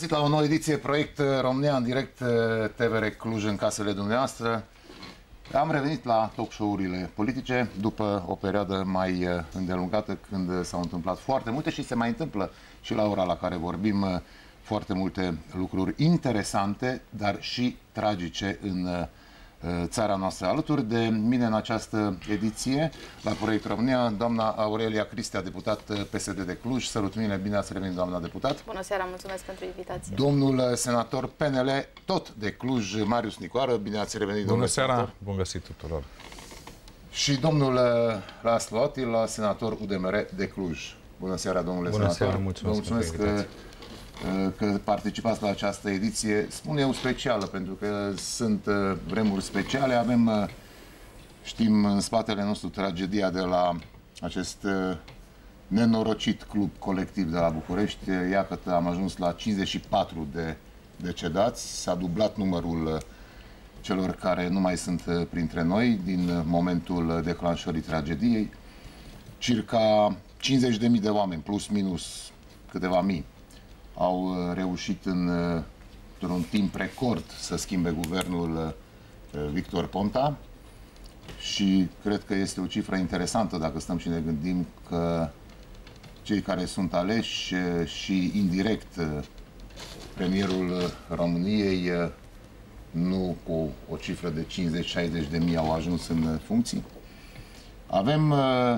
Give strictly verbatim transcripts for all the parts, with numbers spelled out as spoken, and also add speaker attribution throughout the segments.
Speaker 1: găsit la o nouă ediție Proiect România în direct T V R Cluj în casele dumneavoastră. Am revenit la talk show-urile politice după o perioadă mai îndelungată când s-au întâmplat foarte multe și se mai întâmplă și la ora la care vorbim foarte multe lucruri interesante, dar și tragice în țara noastră. Alături de mine în această ediție la Proiect România, doamna Aurelia Cristea, deputat P S D de Cluj. Sărutmine, bine ați revenit, doamna deputat.
Speaker 2: Bună seara, mulțumesc pentru invitație.
Speaker 1: Domnul senator P N L, tot de Cluj, Marius Nicoară, bine ați revenit,
Speaker 3: Bună
Speaker 1: domnule
Speaker 3: seara,
Speaker 1: senator.
Speaker 3: bun găsit tuturor.
Speaker 1: Și domnul Laszlo Attila, senator U D M R de Cluj. Bună seara, domnule
Speaker 3: Bună
Speaker 1: senator.
Speaker 3: seara, mulțumesc,
Speaker 1: mulțumesc că, că participați la această ediție, spun eu specială, pentru că sunt vremuri speciale. Avem, știm în spatele nostru tragedia de la acest nenorocit club colectiv de la București. Iată că am ajuns la cincizeci și patru de decedați, s-a dublat numărul celor care nu mai sunt printre noi din momentul declanșării tragediei. Circa cincizeci de mii de oameni, plus minus câteva mii, au reușit în, într-un timp record să schimbe guvernul Victor Ponta și cred că este o cifră interesantă dacă stăm și ne gândim că cei care sunt aleși și indirect premierul României nu cu o cifră de cincizeci șaizeci de mii au ajuns în funcții. Avem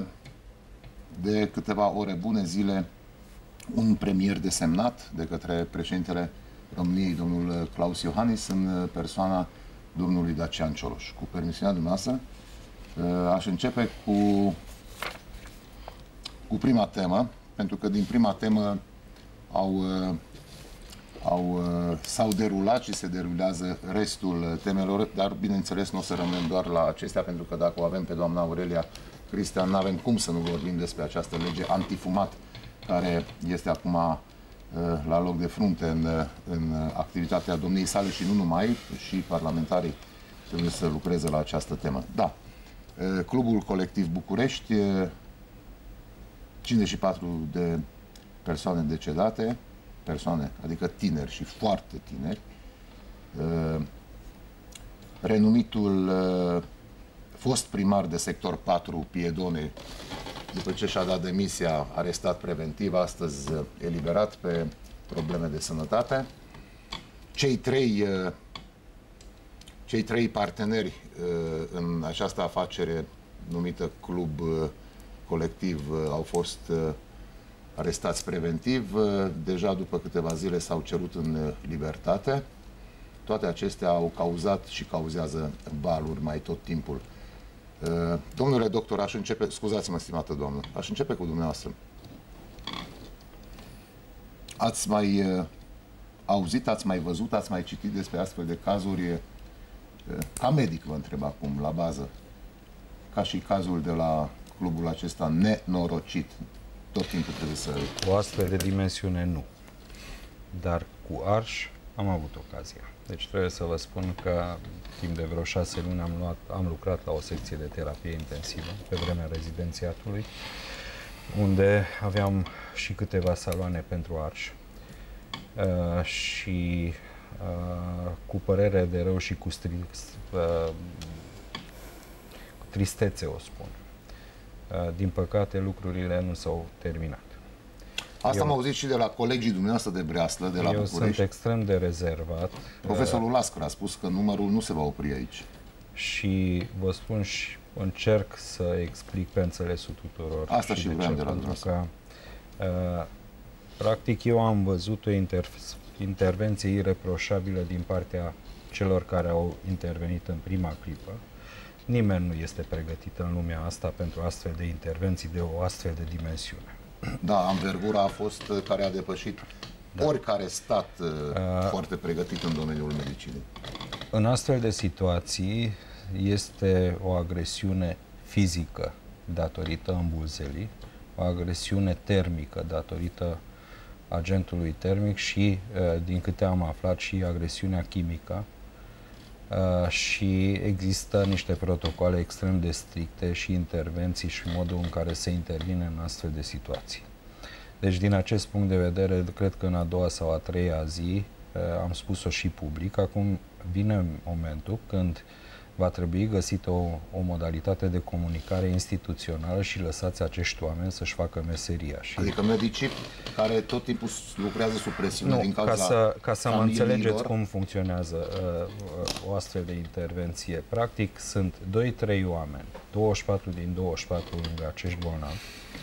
Speaker 1: de câteva ore bune zile un premier desemnat de către președintele României, domnul Klaus Iohannis, în persoana domnului Dacian Cioloș. Cu permisiunea dumneavoastră, aș începe cu, cu prima temă, pentru că din prima temă au, au, s-au derulat și se derulează restul temelor, dar bineînțeles nu o să rămânem doar la acestea, pentru că dacă o avem pe doamna Aurelia Cristea, nu avem cum să nu vorbim despre această lege antifumat, care este acum uh, la loc de frunte în, în activitatea domniei sale și nu numai, și parlamentarii trebuie să lucreze la această temă. Da, uh, Clubul Colectiv București, uh, cincizeci și patru de persoane decedate, persoane, adică tineri și foarte tineri, uh, renumitul uh, fost primar de sector patru, Piedone, după ce și-a dat demisia, arestat preventiv, astăzi eliberat pe probleme de sănătate. Cei trei, cei trei parteneri în această afacere numită Club Colectiv au fost arestați preventiv. Deja după câteva zile s-au cerut în libertate. Toate acestea au cauzat și cauzează valuri mai tot timpul. Domnule doctor, aș începe, scuzați-mă, stimată doamnă, aș începe cu dumneavoastră. Ați mai uh, auzit, ați mai văzut, ați mai citit despre astfel de cazuri? Uh, ca medic vă întreb acum, la bază, ca și cazul de la clubul acesta nenorocit. Tot timpul trebuie să...
Speaker 4: Cu astfel de dimensiune nu, dar cu Arș am avut ocazia. Deci trebuie să vă spun că timp de vreo șase luni am, luat, am lucrat la o secție de terapie intensivă pe vremea rezidențiatului, unde aveam și câteva saloane pentru Arș. Uh, și uh, cu părere de rău și cu, stri, uh, cu tristețe o spun. Uh, din păcate lucrurile nu s-au terminat.
Speaker 1: Asta
Speaker 4: eu,
Speaker 1: am auzit și de la colegii dumneavoastră de breaslă, de la
Speaker 4: eu
Speaker 1: București.
Speaker 4: sunt extrem de rezervat.
Speaker 1: Profesorul Lascăr a spus că numărul nu se va opri aici.
Speaker 4: Și vă spun și încerc să explic pe înțelesul tuturor.
Speaker 1: Asta și, și vreau de la dumneavoastră.
Speaker 4: Că, uh, practic, eu am văzut o inter intervenție ireproșabilă din partea celor care au intervenit în prima clipă. Nimeni nu este pregătit în lumea asta pentru astfel de intervenții de o astfel de dimensiune.
Speaker 1: Da, anvergura a fost care a depășit da. oricare stat uh, foarte pregătit în domeniul medicinii.
Speaker 4: În astfel de situații este o agresiune fizică datorită îmbulzelii, o agresiune termică datorită agentului termic și, uh, din câte am aflat, și agresiunea chimică. Uh, și există niște protocoale extrem de stricte și intervenții și modul în care se intervine în astfel de situații. Deci, din acest punct de vedere, cred că în a doua sau a treia zi am spus-o și public. Acum vine momentul când va trebui găsită o, o modalitate de comunicare instituțională și lăsați acești oameni să-și facă meseria. Și
Speaker 1: adică medicii care tot timpul lucrează sub presiune
Speaker 4: nu,
Speaker 1: din cauza
Speaker 4: ca să, ca să mă înțelegeți cum funcționează uh, o astfel de intervenție. Practic sunt doi trei oameni, douăzeci și patru din douăzeci și patru lângă acești bolnavi.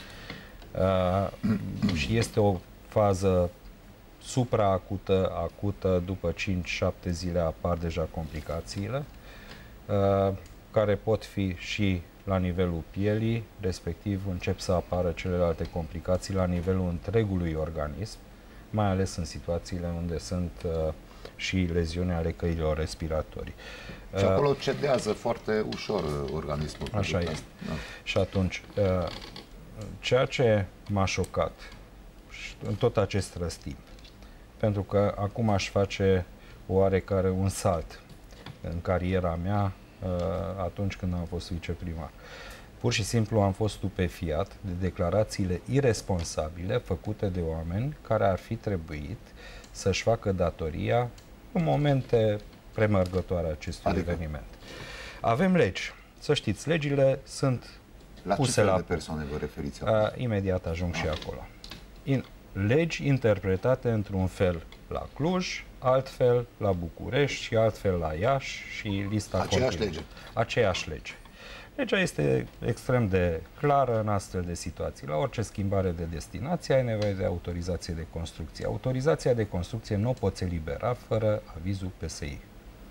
Speaker 4: Uh, și este o fază supraacută, acută, după cinci șapte zile apar deja complicațiile, uh, care pot fi și la nivelul pielii, respectiv încep să apară celelalte complicații la nivelul întregului organism, mai ales în situațiile unde sunt uh, și leziuni ale căilor respiratorii.
Speaker 1: Și acolo cedează foarte ușor organismul.
Speaker 4: Așa este. Da. Și atunci, uh, ceea ce m-a șocat în tot acest răstimp, pentru că acum aș face oarecare un salt în cariera mea atunci când am fost viceprimar. Pur și simplu am fost stupefiat de declarațiile iresponsabile făcute de oameni care ar fi trebuit să-și facă datoria în momente premergătoare acestui adică? eveniment. Avem legi. Să știți, legile sunt
Speaker 1: la
Speaker 4: puse
Speaker 1: ce fel
Speaker 4: la...
Speaker 1: de persoane vă referiți?
Speaker 4: A, imediat ajung ah. și acolo. In, legi interpretate într-un fel la Cluj, altfel la București și altfel la Iași și lista
Speaker 1: Aceeași
Speaker 4: continuă.
Speaker 1: lege.
Speaker 4: Aceeași lege. Legea este extrem de clară în astfel de situații. La orice schimbare de destinație ai nevoie de autorizație de construcție. Autorizația de construcție nu o poți elibera fără avizul P S I.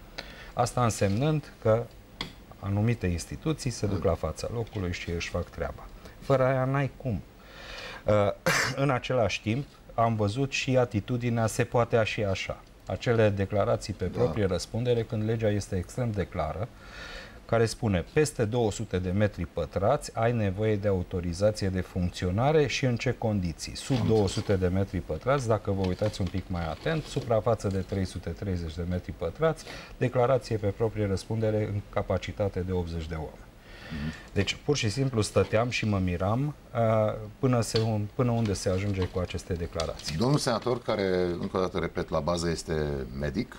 Speaker 4: Asta însemnând că anumite instituții se duc la fața locului și își fac treaba. Fără aia n-ai cum. Uh, în același timp, am văzut și atitudinea se poate și așa. Acele declarații pe da. proprie răspundere, când legea este extrem de clară, care spune peste două sute de metri pătrați ai nevoie de autorizație de funcționare și în ce condiții. Sub două sute de metri pătrați, dacă vă uitați un pic mai atent, suprafață de trei sute treizeci de metri pătrați, declarație pe proprie răspundere în capacitate de optzeci de oameni. Deci, pur și simplu stăteam și mă miram uh, până, se, până unde se ajunge cu aceste declarații.
Speaker 1: Domnul senator, care, încă o dată repet, la bază este medic,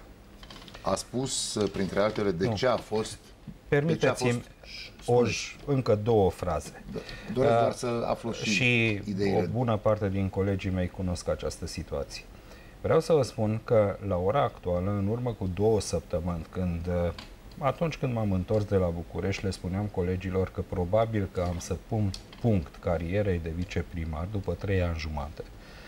Speaker 1: a spus, printre altele, de nu. ce a fost...
Speaker 4: Permiteți-mi o, încă două fraze.
Speaker 1: Da. Doresc uh, doar să aflu și,
Speaker 4: și
Speaker 1: ideile.
Speaker 4: O bună parte din colegii mei cunosc această situație. Vreau să vă spun că la ora actuală, în urmă cu două săptămâni, când... Atunci când m-am întors de la București, le spuneam colegilor că probabil că am să pun punct carierei de viceprimar după trei ani jumate.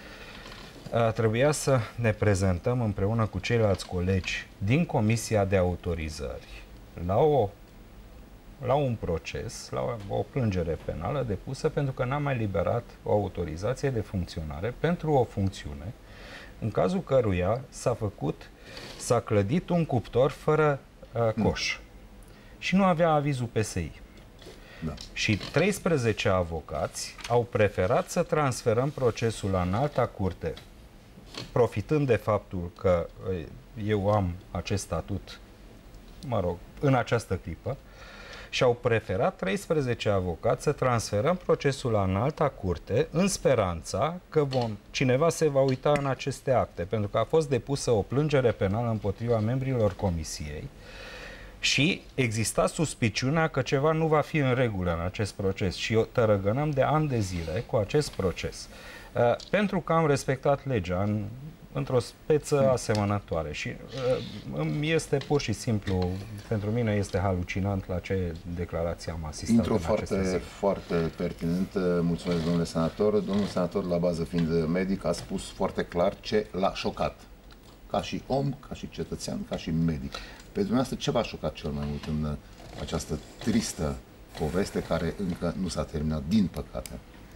Speaker 4: Trebuia să ne prezentăm împreună cu ceilalți colegi din Comisia de Autorizări la, o, la un proces, la o, o plângere penală depusă pentru că n-am mai liberat o autorizație de funcționare pentru o funcțiune în cazul căruia s-a făcut, s-a clădit un cuptor fără Uh, coș. Mm. Și nu avea avizul P S I. Da. Și treisprezece avocați au preferat să transferăm procesul la înalta curte, profitând de faptul că eu am acest statut, mă rog, în această clipă, și au preferat treisprezece avocați să transferăm procesul la înalta curte în speranța că vom, cineva se va uita în aceste acte, pentru că a fost depusă o plângere penală împotriva membrilor comisiei și exista suspiciunea că ceva nu va fi în regulă în acest proces și eu tărăgănăm de ani de zile cu acest proces. Uh, pentru că am respectat legea în, într-o speță asemănătoare și uh, este pur și simplu, pentru mine este halucinant la ce declarație am asistat.
Speaker 1: Intru
Speaker 4: în
Speaker 1: foarte,
Speaker 4: aceste zile.
Speaker 1: foarte pertinent. Mulțumesc, domnule senator. Domnul senator, la bază fiind medic, a spus foarte clar ce l-a șocat. Ca și om, ca și cetățean, ca și medic. Pe dumneavoastră, ce v-a șocat cel mai mult în această tristă poveste care încă nu s-a terminat, din păcate?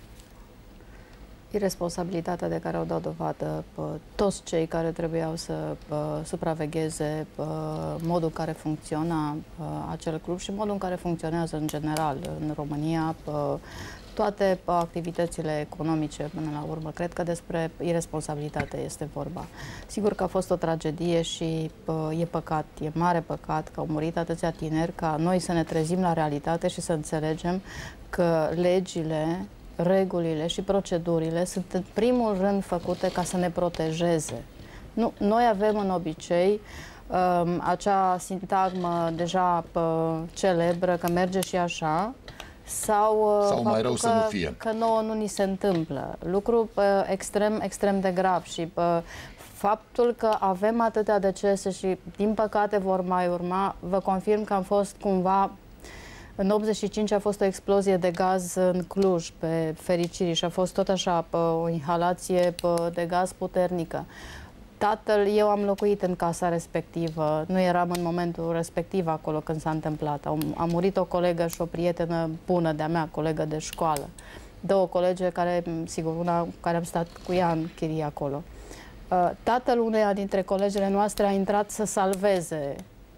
Speaker 2: Iresponsabilitatea de care au dat dovadă pă, toți cei care trebuiau să pă, supravegheze pă, modul în care funcționa pă, acel club și modul în care funcționează în general în România pă, toate pă, activitățile economice până la urmă. Cred că despre iresponsabilitate este vorba. Sigur că a fost o tragedie și pă, e păcat, e mare păcat că au murit atâția tineri, ca noi să ne trezim la realitate și să înțelegem că legile regulile și procedurile sunt în primul rând făcute ca să ne protejeze. Nu, noi avem în obicei um, acea sintagmă deja uh, celebră, că merge și așa, sau, uh,
Speaker 1: sau mai rău
Speaker 2: că,
Speaker 1: să nu fie.
Speaker 2: Că nouă nu ni se întâmplă. Lucru uh, extrem, extrem de grav și uh, faptul că avem atâtea decese și din păcate vor mai urma, vă confirm că am fost cumva, în optzeci și cinci a fost o explozie de gaz în Cluj, pe fericire, și a fost tot așa o inhalație de gaz puternică. Tatăl, eu am locuit în casa respectivă, nu eram în momentul respectiv acolo când s-a întâmplat. A murit o colegă și o prietenă bună de-a mea, colegă de școală. Două colege care, sigur, una care am stat cu ea în chirie acolo. Tatăl uneia dintre colegele noastre a intrat să salveze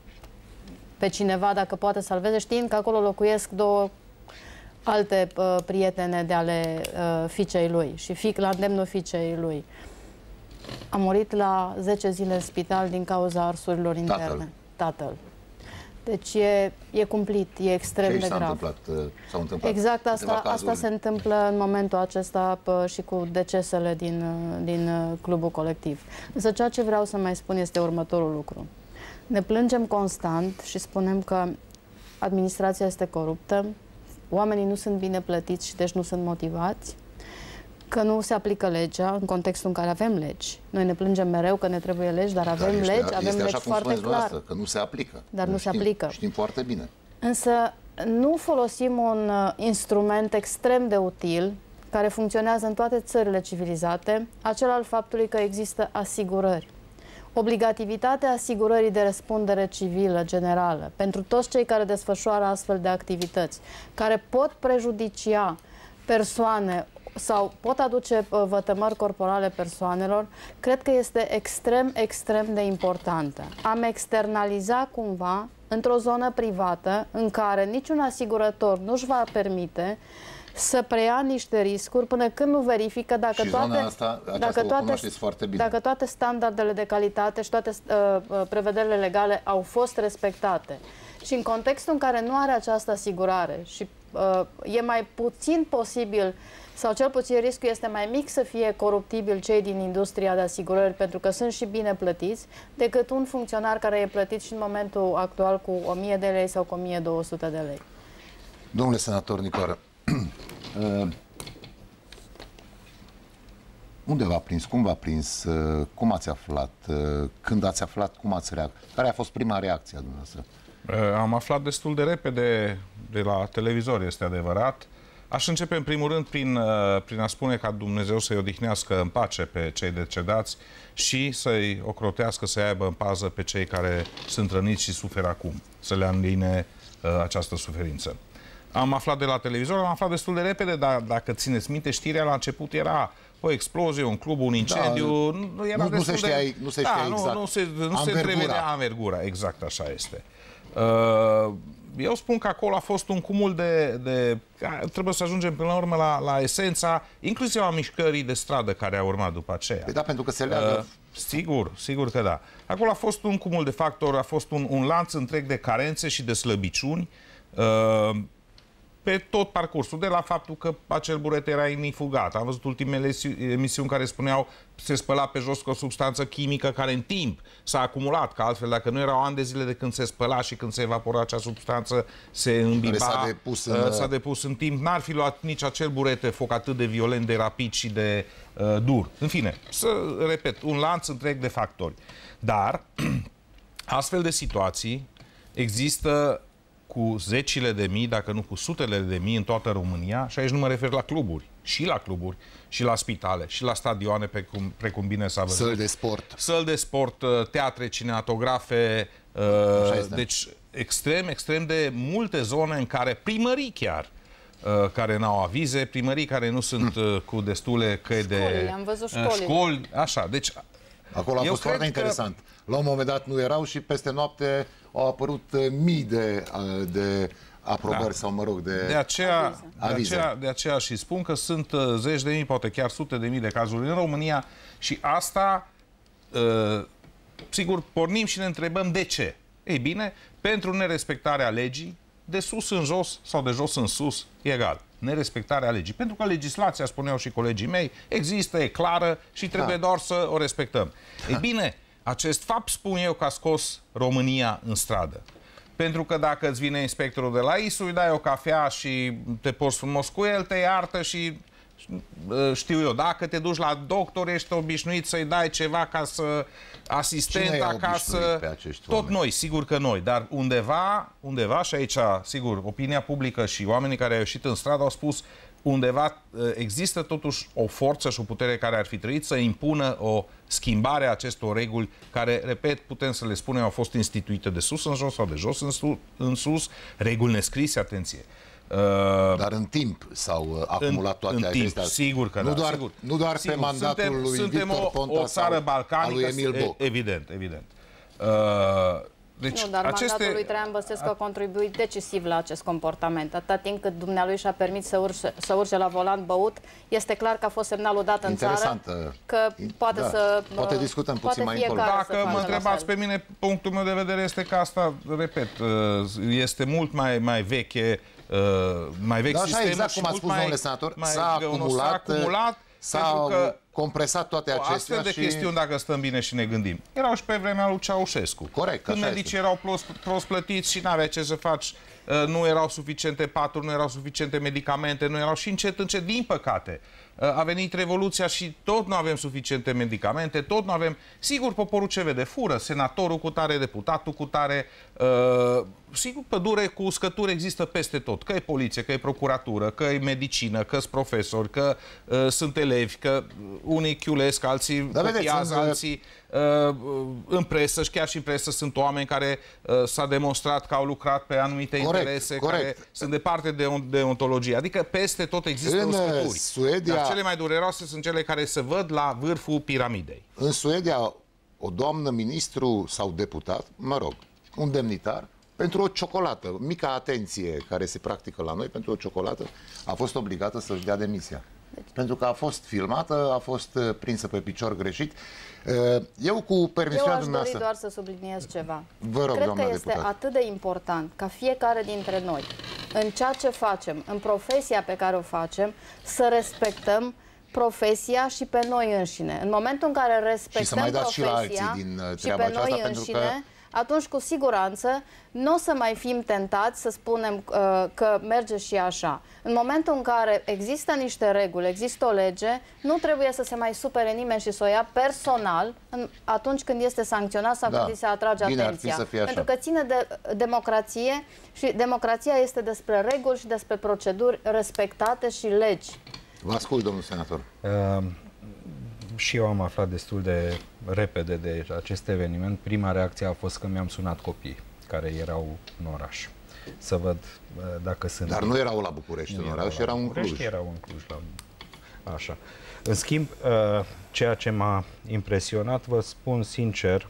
Speaker 2: pe cineva, dacă poate salveze, știind că acolo locuiesc două alte uh, prietene de ale uh, fiicei lui și fiic la îndemnul fiicei lui. A murit la zece zile în spital din cauza arsurilor interne.
Speaker 1: Tatăl.
Speaker 2: Tatăl. Deci e, e cumplit, e extrem
Speaker 1: Ce
Speaker 2: de
Speaker 1: s-a
Speaker 2: grav.
Speaker 1: întâmplat? S-au întâmplat
Speaker 2: Exact asta, asta se întâmplă în momentul acesta pă, și cu decesele din, din clubul colectiv. Însă ceea ce vreau să mai spun este următorul lucru. Ne plângem constant și spunem că administrația este coruptă, oamenii nu sunt bine plătiți și deci nu sunt motivați, că nu se aplică legea în contextul în care avem legi. Noi ne plângem mereu că ne trebuie legi, dar avem
Speaker 1: dar este,
Speaker 2: legi, avem
Speaker 1: este
Speaker 2: legi
Speaker 1: așa
Speaker 2: foarte clar.
Speaker 1: Că nu se aplică.
Speaker 2: Dar nu
Speaker 1: știm,
Speaker 2: se aplică.
Speaker 1: Știm foarte bine.
Speaker 2: Însă nu folosim un uh, instrument extrem de util care funcționează în toate țările civilizate, acela al faptului că există asigurări. Obligativitatea asigurării de răspundere civilă generală pentru toți cei care desfășoară astfel de activități, care pot prejudicia persoane sau pot aduce uh, vătămări corporale persoanelor, cred că este extrem, extrem de importantă. Am externalizat cumva într-o zonă privată în care niciun asigurător nu-și va permite să preia niște riscuri până când nu verifică dacă
Speaker 1: și
Speaker 2: toate,
Speaker 1: asta,
Speaker 2: dacă, toate,
Speaker 1: foarte bine.
Speaker 2: dacă toate standardele de calitate și toate uh, prevederile legale au fost respectate. Și în contextul în care nu are această asigurare și uh, e mai puțin posibil, sau cel puțin riscul este mai mic să fie coruptibil cei din industria de asigurări, pentru că sunt și bine plătiți, decât un funcționar care e plătit și în momentul actual cu o mie de lei sau cu o mie două sute de lei.
Speaker 1: Domnule senator Nicoară, uh, unde v-a prins? Cum v-a prins? Uh, cum ați aflat? Uh, când ați aflat? Cum ați reacționat? Care a fost prima reacție a dumneavoastră?
Speaker 3: Uh, am aflat destul de repede de la televizor, este adevărat. Aș începe în primul rând prin, uh, prin a spune ca Dumnezeu să-i odihnească în pace pe cei decedați și să-i ocrotească, să-i aibă în pază pe cei care sunt răniți și suferă acum, să le înline uh, această suferință. Am aflat de la televizor, am aflat destul de repede, dar dacă țineți minte, știrea la început era o explozie, un club, un incendiu. Da, nu, era
Speaker 1: nu, nu se știa,
Speaker 3: de...
Speaker 1: nu se știa
Speaker 3: da,
Speaker 1: exact.
Speaker 3: Nu, nu se, nu se întrevedea anvergura, exact așa este. Uh, Eu spun că acolo a fost un cumul de... de trebuie să ajungem până la urmă la, la esența, inclusiv a mișcării de stradă care a urmat după aceea.
Speaker 1: Păi da, pentru că se leagă...
Speaker 3: Uh, sigur, sigur că da. Acolo a fost un cumul de factori, a fost un, un lanț întreg de carențe și de slăbiciuni uh, pe tot parcursul, de la faptul că acel burete era inifugat. Am văzut ultimele emisiuni care spuneau se spăla pe jos cu o substanță chimică care în timp s-a acumulat, că altfel dacă nu erau ani de zile de când se spăla și când se evapora acea substanță, se îmbiba,
Speaker 1: s-a depus în,
Speaker 3: s-a depus în timp, n-ar fi luat nici acel burete foc atât de violent, de rapid și de uh, dur. În fine, să repet, un lanț întreg de factori. Dar astfel de situații există cu zecile de mii, dacă nu cu sutele de mii în toată România, și aici nu mă refer la cluburi, și la cluburi, și la spitale, și la stadioane, precum, precum bine s-a văzut.
Speaker 1: Săli de sport.
Speaker 3: Săli de sport, teatre, cinematografe, uh, deci extrem, extrem de multe zone în care primării chiar, uh, care n-au avize, primării care nu sunt uh, cu destule căi
Speaker 2: școli,
Speaker 3: de...
Speaker 2: am văzut
Speaker 3: uh,
Speaker 2: școli.
Speaker 3: școli, așa, deci...
Speaker 1: Acolo a fost foarte că... interesant. La un moment dat nu erau și peste noapte au apărut mii de, de aprobări, da. sau mă rog, de
Speaker 3: de aceea,
Speaker 1: avize.
Speaker 3: De aceea, de aceea și spun că sunt zeci de mii, poate chiar sute de mii de cazuri în România și asta, uh, sigur, pornim și ne întrebăm de ce. Ei bine, pentru nerespectarea legii, de sus în jos sau de jos în sus, egal. Nerespectarea legii. Pentru că legislația, spuneau și colegii mei, există, e clară și trebuie da. doar să o respectăm. Ei bine, acest fapt spun eu că a scos România în stradă. Pentru că dacă îți vine inspectorul de la I S U, îi dai o cafea și te porți frumos cu el, te iartă și știu eu, dacă te duci la doctor, ești obișnuit să-i dai ceva ca să asistent acasă, tot oameni? Noi, sigur că noi, dar undeva, undeva și aici, sigur, opinia publică și oamenii care au ieșit în stradă au spus undeva există totuși o forță și o putere care ar fi trebuit să impună o schimbare a acestor reguli care, repet, putem să le spunem, au fost instituite de sus în jos sau de jos în sus, în sus reguli nescrise, atenție.
Speaker 1: Uh, Dar în timp s-au acumulat toate
Speaker 3: în
Speaker 1: acestea.
Speaker 3: Timp, sigur că
Speaker 1: nu
Speaker 3: da.
Speaker 1: Doar,
Speaker 3: sigur.
Speaker 1: nu doar
Speaker 3: sigur.
Speaker 1: pe mandatul
Speaker 3: suntem,
Speaker 1: lui
Speaker 3: suntem
Speaker 1: Victor
Speaker 3: o,
Speaker 1: Ponta
Speaker 3: o țară balcanică,
Speaker 1: lui Emil Boc.
Speaker 3: Evident, evident. Uh, deci
Speaker 2: nu, dar
Speaker 3: aceste...
Speaker 2: mandatul lui Traian Băsescu a contribuit decisiv la acest comportament. Atâta timp cât dumnealui și-a permis să urce, să urce la volan băut, este clar că a fost semnalul dat în țară că poate
Speaker 1: da.
Speaker 2: să...
Speaker 1: Poate discutăm
Speaker 2: poate
Speaker 1: puțin mai încolo.
Speaker 3: Dacă mă întrebați pe mine, punctul meu de vedere este că asta, repet, este mult mai, mai veche, mai vechi
Speaker 1: da,
Speaker 3: sistemul
Speaker 1: exact
Speaker 3: și
Speaker 1: cum a
Speaker 3: mult
Speaker 1: spus
Speaker 3: mai,
Speaker 1: domnule senator,
Speaker 3: mai
Speaker 1: s-a acumulat,
Speaker 3: acumulat
Speaker 1: s-au compresat toate acestea
Speaker 3: astfel de
Speaker 1: și...
Speaker 3: chestiuni, dacă stăm bine și ne gândim. Erau și pe vremea lui Ceaușescu.
Speaker 1: Corect,
Speaker 3: când medicii erau prost, prost plătiți și n-avea ce să faci, nu erau suficiente paturi, nu erau suficiente medicamente, nu erau și încet, încet, din păcate. A venit Revoluția și tot nu avem suficiente medicamente, tot nu avem... Sigur, poporul ce vede? Fură. Senatorul cu tare, deputatul cu tare... Uh, sigur, pădure cu uscături există peste tot. Că e poliție, că e procuratură, că e medicină, că sunt profesori, că uh, sunt elevi, că unii chiulesc, alții da, copiază, alții... Uh, în presă, și chiar și în presă sunt oameni care uh, s-a demonstrat că au lucrat pe anumite corect, interese, corect. care sunt departe de deontologie. Adică peste tot există
Speaker 1: în
Speaker 3: uscături.
Speaker 1: Suedia...
Speaker 3: Dar cele mai dureroase sunt cele care se văd la vârful piramidei.
Speaker 1: În Suedia, o doamnă ministru sau deputat, mă rog, un demnitar, pentru o ciocolată, mica atenție care se practică la noi, pentru o ciocolată, a fost obligată să-și dea demisia. Deci. Pentru că a fost filmată, a fost prinsă pe picior greșit. Eu, cu permisiunea dumneavoastră...
Speaker 2: Eu aș dori doar să subliniez ceva.
Speaker 1: Vă rog,
Speaker 2: Cred că este
Speaker 1: deputat.
Speaker 2: atât de important ca fiecare dintre noi, în ceea ce facem, în profesia pe care o facem, să respectăm profesia și pe noi înșine. În momentul în care respectăm profesia și, din și pe noi înșine, că... atunci cu siguranță nu o să mai fim tentați să spunem uh, că merge și așa. În momentul în care există niște reguli, există o lege, nu trebuie să se mai supere nimeni și să o ia personal în, atunci când este sancționat sau da. când se atrage
Speaker 1: Bine,
Speaker 2: atenția.
Speaker 1: Pentru
Speaker 2: că ține de democrație și democrația este despre reguli și despre proceduri respectate și legi.
Speaker 1: Vă ascult, domnul senator.
Speaker 4: Uh... Și eu am aflat destul de repede de acest eveniment. Prima reacție a fost că mi-am sunat copiii care erau în oraș. Să văd dacă sunt...
Speaker 1: Dar nu erau la București, nu erau și erau în Cluj.
Speaker 4: Erau în Cluj. La... Așa. În schimb, ceea ce m-a impresionat, vă spun sincer,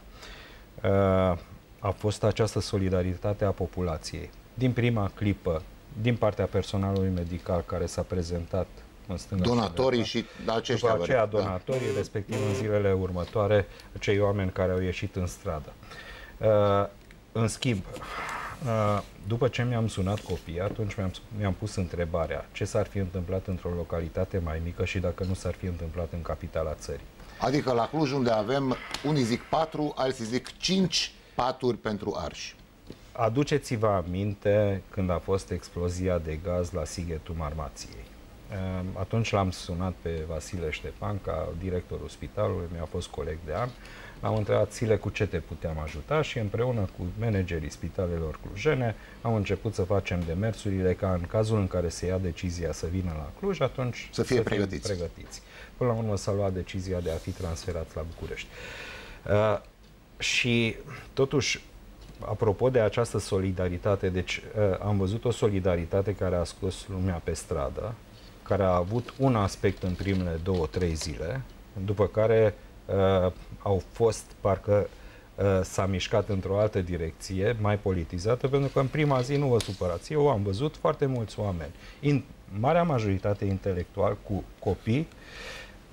Speaker 4: a fost această solidaritate a populației. Din prima clipă, din partea personalului medical care s-a prezentat în stânga,
Speaker 1: donatorii și aceștia.
Speaker 4: După aceea donatorii, da. respectiv în zilele următoare, cei oameni care au ieșit în stradă. Uh, în schimb, uh, după ce mi-am sunat copiii, atunci mi-am, mi-am pus întrebarea ce s-ar fi întâmplat într-o localitate mai mică și dacă nu s-ar fi întâmplat în capitala țării.
Speaker 1: Adică la Cluj, unde avem, unii zic patru, alții zic cinci paturi pentru arși.
Speaker 4: Aduceți-vă aminte când a fost explozia de gaz la Sighetul Marmației. Atunci l-am sunat pe Vasile Ștepan, ca directorul spitalului, mi-a fost coleg de an. L-am întrebat, Sile, cu ce te puteam ajuta și împreună cu managerii spitalelor clujene am început să facem demersurile ca în cazul în care se ia decizia să vină la Cluj, atunci
Speaker 1: să fie să pregătiți.
Speaker 4: pregătiți. Până la urmă s-a luat decizia de a fi transferați la București. Uh, și totuși, apropo de această solidaritate, deci uh, am văzut o solidaritate care a scos lumea pe stradă, care a avut un aspect în primele două, trei zile, după care uh, au fost, parcă uh, s-a mișcat într-o altă direcție, mai politizată, pentru că în prima zi, nu vă supărați, eu am văzut foarte mulți oameni, în marea majoritate intelectual, cu copii,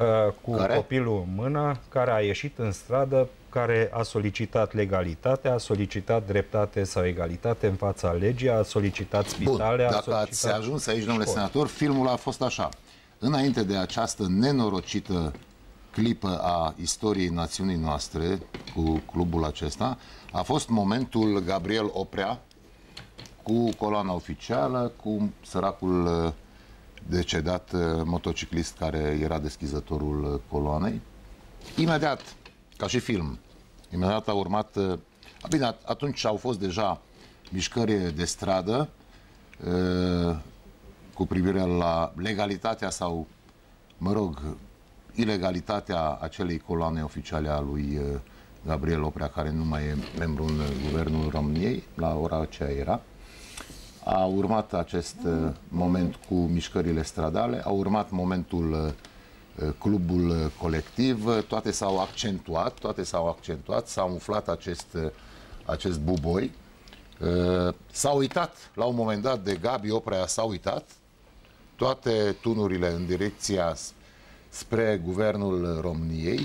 Speaker 4: Uh, cu
Speaker 1: care?
Speaker 4: copilul în mână, care a ieșit în stradă, care a solicitat legalitate, a solicitat dreptate sau egalitate în fața legii, a solicitat spitale,
Speaker 1: Bun,
Speaker 4: a
Speaker 1: dacă
Speaker 4: solicitat
Speaker 1: ați ajuns aici, domnule
Speaker 4: școli.
Speaker 1: senator, filmul a fost așa. Înainte de această nenorocită clipă a istoriei națiunii noastre cu clubul acesta, a fost momentul Gabriel Oprea cu coloana oficială, cu săracul decedat motociclist care era deschizătorul coloanei. Imediat, ca și film, imediat a urmat, bine, atunci au fost deja mișcări de stradă cu privire la legalitatea sau, mă rog, ilegalitatea acelei coloane oficiale a lui Gabriel Oprea, care nu mai e membru în guvernul României, la ora aceea era. A urmat acest moment cu mișcările stradale, a urmat momentul clubul colectiv, toate s-au accentuat, toate s-au accentuat, s-a umflat acest, acest buboi. S-a uitat, la un moment dat, de Gabi Oprea, s-a uitat, toate tunurile în direcția spre guvernul României,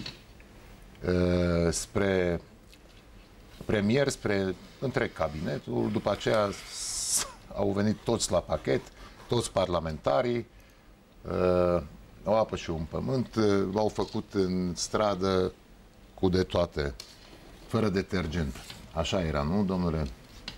Speaker 1: spre premier, spre întreg cabinetul, după aceea au venit toți la pachet, toți parlamentarii, o apă și un pământ, l-au făcut în stradă cu de toate, fără detergent. Așa era, nu, domnule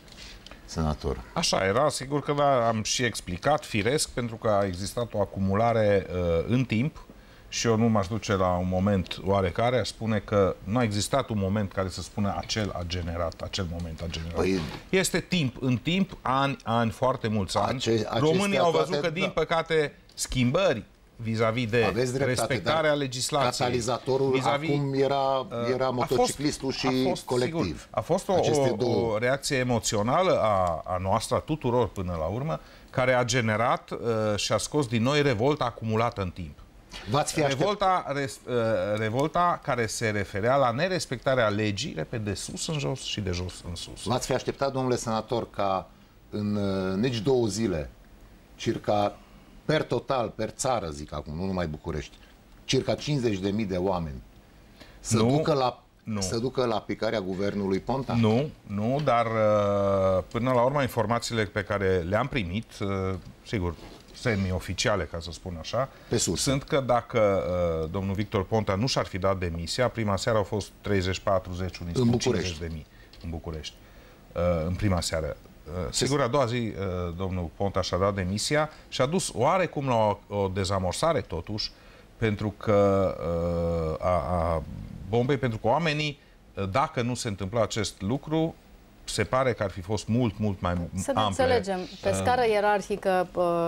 Speaker 1: senator?
Speaker 3: Așa era, sigur că da, am și explicat, firesc, pentru că a existat o acumulare uh, în timp și eu nu m-aș duce la un moment oarecare, aș spune că nu a existat un moment care să spună acel a generat, acel moment a generat. Păi, este timp, în timp, ani, ani, foarte mulți ani. Ace, Românii au văzut toate, că, din da. păcate, schimbări vis-a-vis de dreptate, respectarea legislației.
Speaker 1: Catalizatorul vis -vis, acum era, era motociclistul fost, și fost, colectiv. Sigur,
Speaker 3: a fost o, o, o reacție emoțională a, a noastră, a tuturor până la urmă, care a generat uh, și a scos din noi revolta acumulată în timp.
Speaker 1: V-ați fi
Speaker 3: revolta, res, uh, revolta care se referea la nerespectarea legii, repede, de sus în jos și de jos în sus.
Speaker 1: V-ați fi așteptat, domnule senator, ca în uh, nici două zile, circa per total, per țară, zic acum, nu numai București, circa cincizeci de mii de oameni să, nu, ducă, la,
Speaker 3: nu.
Speaker 1: să ducă la picarea guvernului Ponta?
Speaker 3: Nu, nu, dar până la urmă informațiile pe care le-am primit, sigur, semi-oficiale, ca să spun așa, sunt că dacă domnul Victor Ponta nu și-ar fi dat demisia, prima seară au fost treizeci, patruzeci, unii spun cincizeci de mii în București, în prima seară. Sigur, a doua zi, domnul Ponta și-a dat demisia și a dus oarecum la o, o dezamorsare, totuși, pentru că a, a bombei, pentru că oamenii, dacă nu se întâmpla acest lucru, se pare că ar fi fost mult, mult mai ample.
Speaker 2: Să ne înțelegem, pe scară ierarhică,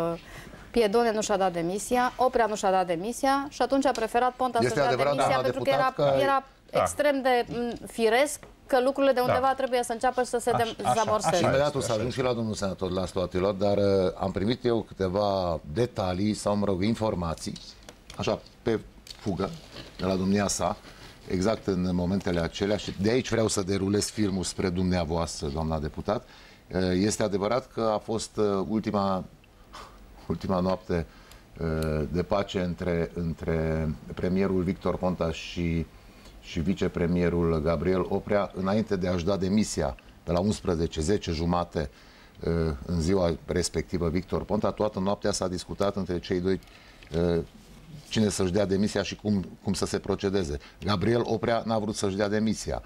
Speaker 2: Piedone nu și-a dat demisia, Oprea nu și-a dat demisia și atunci a preferat Ponta să-și dea demisia, da, pentru că era, că... era da. extrem de firesc că lucrurile de undeva da. trebuie să înceapă să se dezamorseze.
Speaker 1: Imediat o să ajung și la domnul senator Laslo Atilor, dar uh, am primit eu câteva detalii sau, mă rog, informații, așa, pe fugă, de la domnia sa, exact în momentele acelea și de aici vreau să derulez filmul spre dumneavoastră, doamna deputat. Uh, este adevărat că a fost uh, ultima, ultima noapte uh, de pace între, între premierul Victor Ponta și și vicepremierul Gabriel Oprea, înainte de a-și da demisia pe la unsprezece, zece jumate în ziua respectivă Victor Ponta, toată noaptea s-a discutat între cei doi cine să-și dea demisia și cum, cum să se procedeze. Gabriel Oprea n-a vrut să-și dea demisia.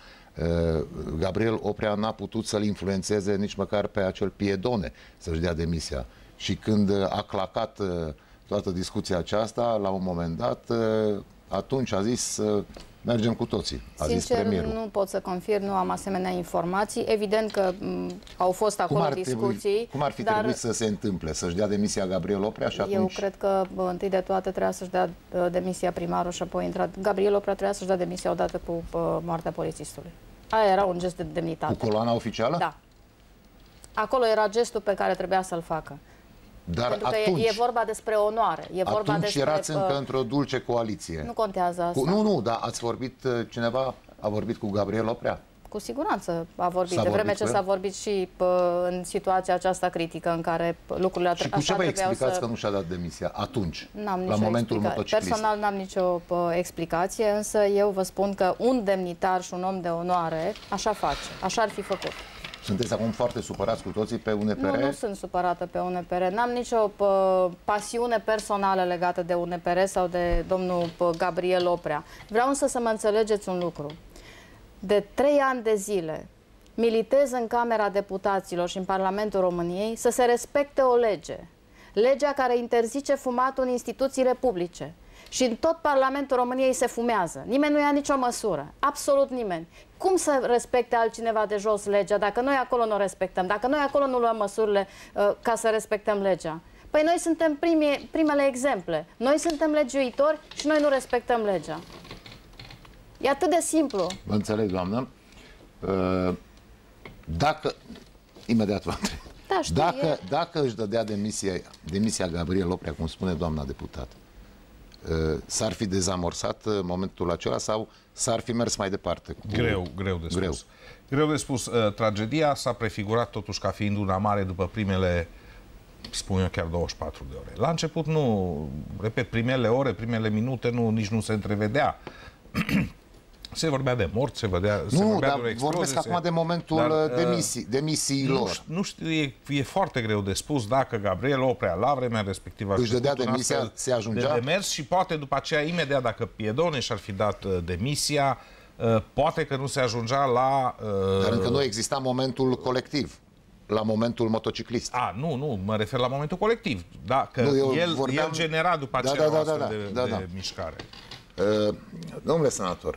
Speaker 1: Gabriel Oprea n-a putut să-l influențeze nici măcar pe acel Piedone să-și dea demisia. Și când a clacat toată discuția aceasta, la un moment dat, atunci a zis mergem cu toții, a
Speaker 2: Sincer,
Speaker 1: zis premierul.
Speaker 2: Nu pot să confirm, nu am asemenea informații. Evident că m, au fost acolo cum discuții.
Speaker 1: Trebui, cum ar fi dar trebuit să se întâmple? Să-și dea demisia Gabriel Oprea și atunci...
Speaker 2: Eu cred că bă, întâi de toate trebuia să-și dea uh, demisia primarul și apoi intrat. Gabriel Oprea trebuia să-și dea demisia odată cu uh, moartea polițistului. Aia era un gest de demnitate.
Speaker 1: Cu coloana oficială?
Speaker 2: Da. Acolo era gestul pe care trebuia să-l facă.
Speaker 1: Dar
Speaker 2: Pentru
Speaker 1: atunci,
Speaker 2: că e, e vorba despre onoare. E vorba
Speaker 1: atunci
Speaker 2: despre,
Speaker 1: erați încă
Speaker 2: uh,
Speaker 1: într-o dulce coaliție.
Speaker 2: Nu contează asta.
Speaker 1: Cu, nu, nu, dar ați vorbit, cineva a vorbit cu Gabriel Oprea?
Speaker 2: cu siguranță a vorbit,
Speaker 1: S-a
Speaker 2: de vreme
Speaker 1: vorbit
Speaker 2: ce
Speaker 1: cu
Speaker 2: s-a
Speaker 1: el?
Speaker 2: vorbit și pă, în situația aceasta critică în care pă, lucrurile
Speaker 1: Și cu
Speaker 2: așa
Speaker 1: ce vă
Speaker 2: trebuiau
Speaker 1: explicați
Speaker 2: să...
Speaker 1: că nu și-a dat demisia atunci,
Speaker 2: N-am
Speaker 1: la
Speaker 2: nicio
Speaker 1: momentul
Speaker 2: explica...
Speaker 1: motociclist?
Speaker 2: Personal n-am nicio pă, explicație, însă eu vă spun că un demnitar și un om de onoare așa face, așa ar fi făcut.
Speaker 1: Sunteți acum foarte supărați cu toții pe U N P R?
Speaker 2: Nu, nu sunt supărată pe U N P R. N-am nicio pă, pasiune personală legată de U N P R sau de domnul pă, Gabriel Oprea. Vreau însă să mă înțelegeți un lucru. De trei ani de zile militez în Camera Deputaților și în Parlamentul României să se respecte o lege. Legea care interzice fumatul în instituțiile publice. Și în tot Parlamentul României se fumează. Nimeni nu ia nicio măsură. Absolut nimeni. Cum să respecte altcineva de jos legea dacă noi acolo nu o respectăm? Dacă noi acolo nu luăm măsurile uh, ca să respectăm legea? Păi noi suntem primii, primele exemple. Noi suntem legiuitori și noi nu respectăm legea. E atât de simplu.
Speaker 1: Vă înțeleg, doamnă. Uh, Dacă... Imediat vă întreb.
Speaker 2: Da, știu,
Speaker 1: dacă,
Speaker 2: e...
Speaker 1: dacă își dădea demisia, demisia Gabriel Oprea, cum spune doamna deputat, s-ar fi dezamorsat în momentul acela sau s-ar fi mers mai departe? Cu...
Speaker 3: Greu, greu de spus. Greu, greu de spus. Tragedia s-a prefigurat totuși ca fiind una mare după primele, spun eu, chiar douăzeci și patru de ore. La început nu, repet, primele ore, primele minute, nu, nici nu se întrevedea. Se vorbea de morți, se, vedea,
Speaker 1: nu,
Speaker 3: se vorbea
Speaker 1: dar
Speaker 3: de o explozie.
Speaker 1: vorbesc
Speaker 3: se...
Speaker 1: acum de momentul
Speaker 3: dar,
Speaker 1: demisii, demisiilor.
Speaker 3: Nu, nu știu, e, e foarte greu de spus dacă Gabriel Oprea la vremea respectivă
Speaker 1: își dădea demisia, se ajungea?
Speaker 3: De demers și poate după aceea, imediat dacă Piedone și-ar fi dat uh, demisia, uh, poate că nu se ajungea la... Uh,
Speaker 1: dar încă nu exista momentul colectiv, la momentul motociclist.
Speaker 3: A, nu, nu, mă refer la momentul colectiv. Da, că
Speaker 1: nu,
Speaker 3: el,
Speaker 1: vorbeam...
Speaker 3: el genera după
Speaker 1: da,
Speaker 3: aceea
Speaker 1: da, da,
Speaker 3: o astfel
Speaker 1: da,
Speaker 3: de,
Speaker 1: da, da.
Speaker 3: de mișcare.
Speaker 1: Uh, domnule senator,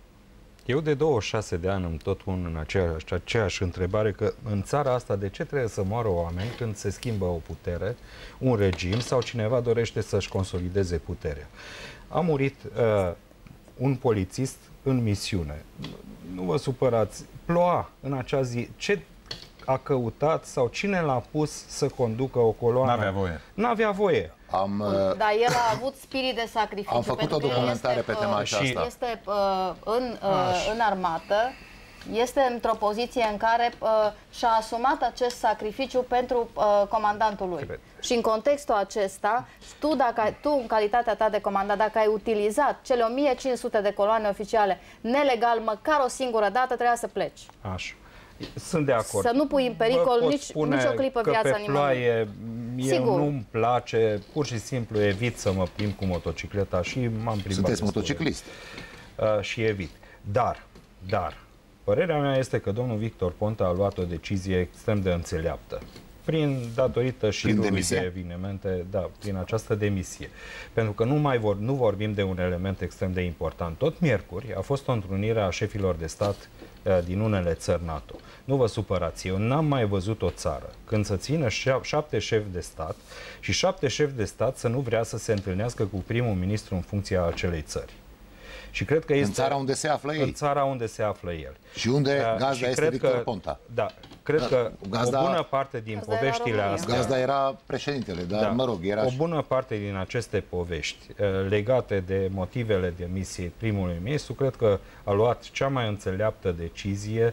Speaker 4: eu de douăzeci și șase de ani îmi tot pun în aceeași, aceeași întrebare că în țara asta de ce trebuie să moară oameni când se schimbă o putere, un regim sau cineva dorește să-și consolideze puterea. A murit uh, un polițist în misiune. Nu vă supărați, ploua în acea zi. Ce a căutat sau cine l-a pus să conducă o coloană?
Speaker 3: N-avea voie.
Speaker 4: N-avea voie.
Speaker 1: Am, uh,
Speaker 2: Dar el a avut spirit de sacrificiu.
Speaker 1: am făcut o documentare pe tema aceasta.
Speaker 2: Este uh, în, uh, în armată, este într-o poziție în care uh, și-a asumat acest sacrificiu pentru uh, comandantul lui.
Speaker 4: Cred.
Speaker 2: Și în contextul acesta, tu, dacă ai, tu, în calitatea ta de comandant, dacă ai utilizat cele o mie cinci sute de coloane oficiale nelegal, măcar o singură dată, trebuia să pleci.
Speaker 4: Așa. Sunt de acord.
Speaker 2: Să nu pui în pericol nici, nici o clipă
Speaker 4: că
Speaker 2: viața
Speaker 4: pe ploaie
Speaker 2: nimănui.
Speaker 4: eu nu-mi place, pur și simplu evit să mă plimb cu motocicleta și m-am plimbat.
Speaker 1: Sunteți motociclist.
Speaker 4: Uh, și evit. Dar, dar, părerea mea este că domnul Victor Ponta a luat o decizie extrem de înțeleaptă. Prin datorită șirului de evenimente, da, prin această demisie. Pentru că nu mai vor, nu vorbim de un element extrem de important. Tot miercuri a fost o întrunire a șefilor de stat uh, din unele țări NATO. Nu vă supărați, eu n-am mai văzut o țară când să țină șapte șefi de stat și șapte șefi de stat să nu vrea să se întâlnească cu primul ministru în funcția acelei țări. Și cred că este
Speaker 1: în țara unde se află ei.
Speaker 4: În țara unde se află el.
Speaker 1: Și unde gazda
Speaker 4: și
Speaker 1: este Victor că, Ponta.
Speaker 4: Da, cred da, că
Speaker 1: gazda,
Speaker 4: o bună parte din
Speaker 2: gazda
Speaker 4: poveștile astea...
Speaker 1: Gazda era președintele, dar da, mă rog, era...
Speaker 4: O bună parte din aceste povești legate de motivele demisiei primului ministru, cred că a luat cea mai înțeleaptă decizie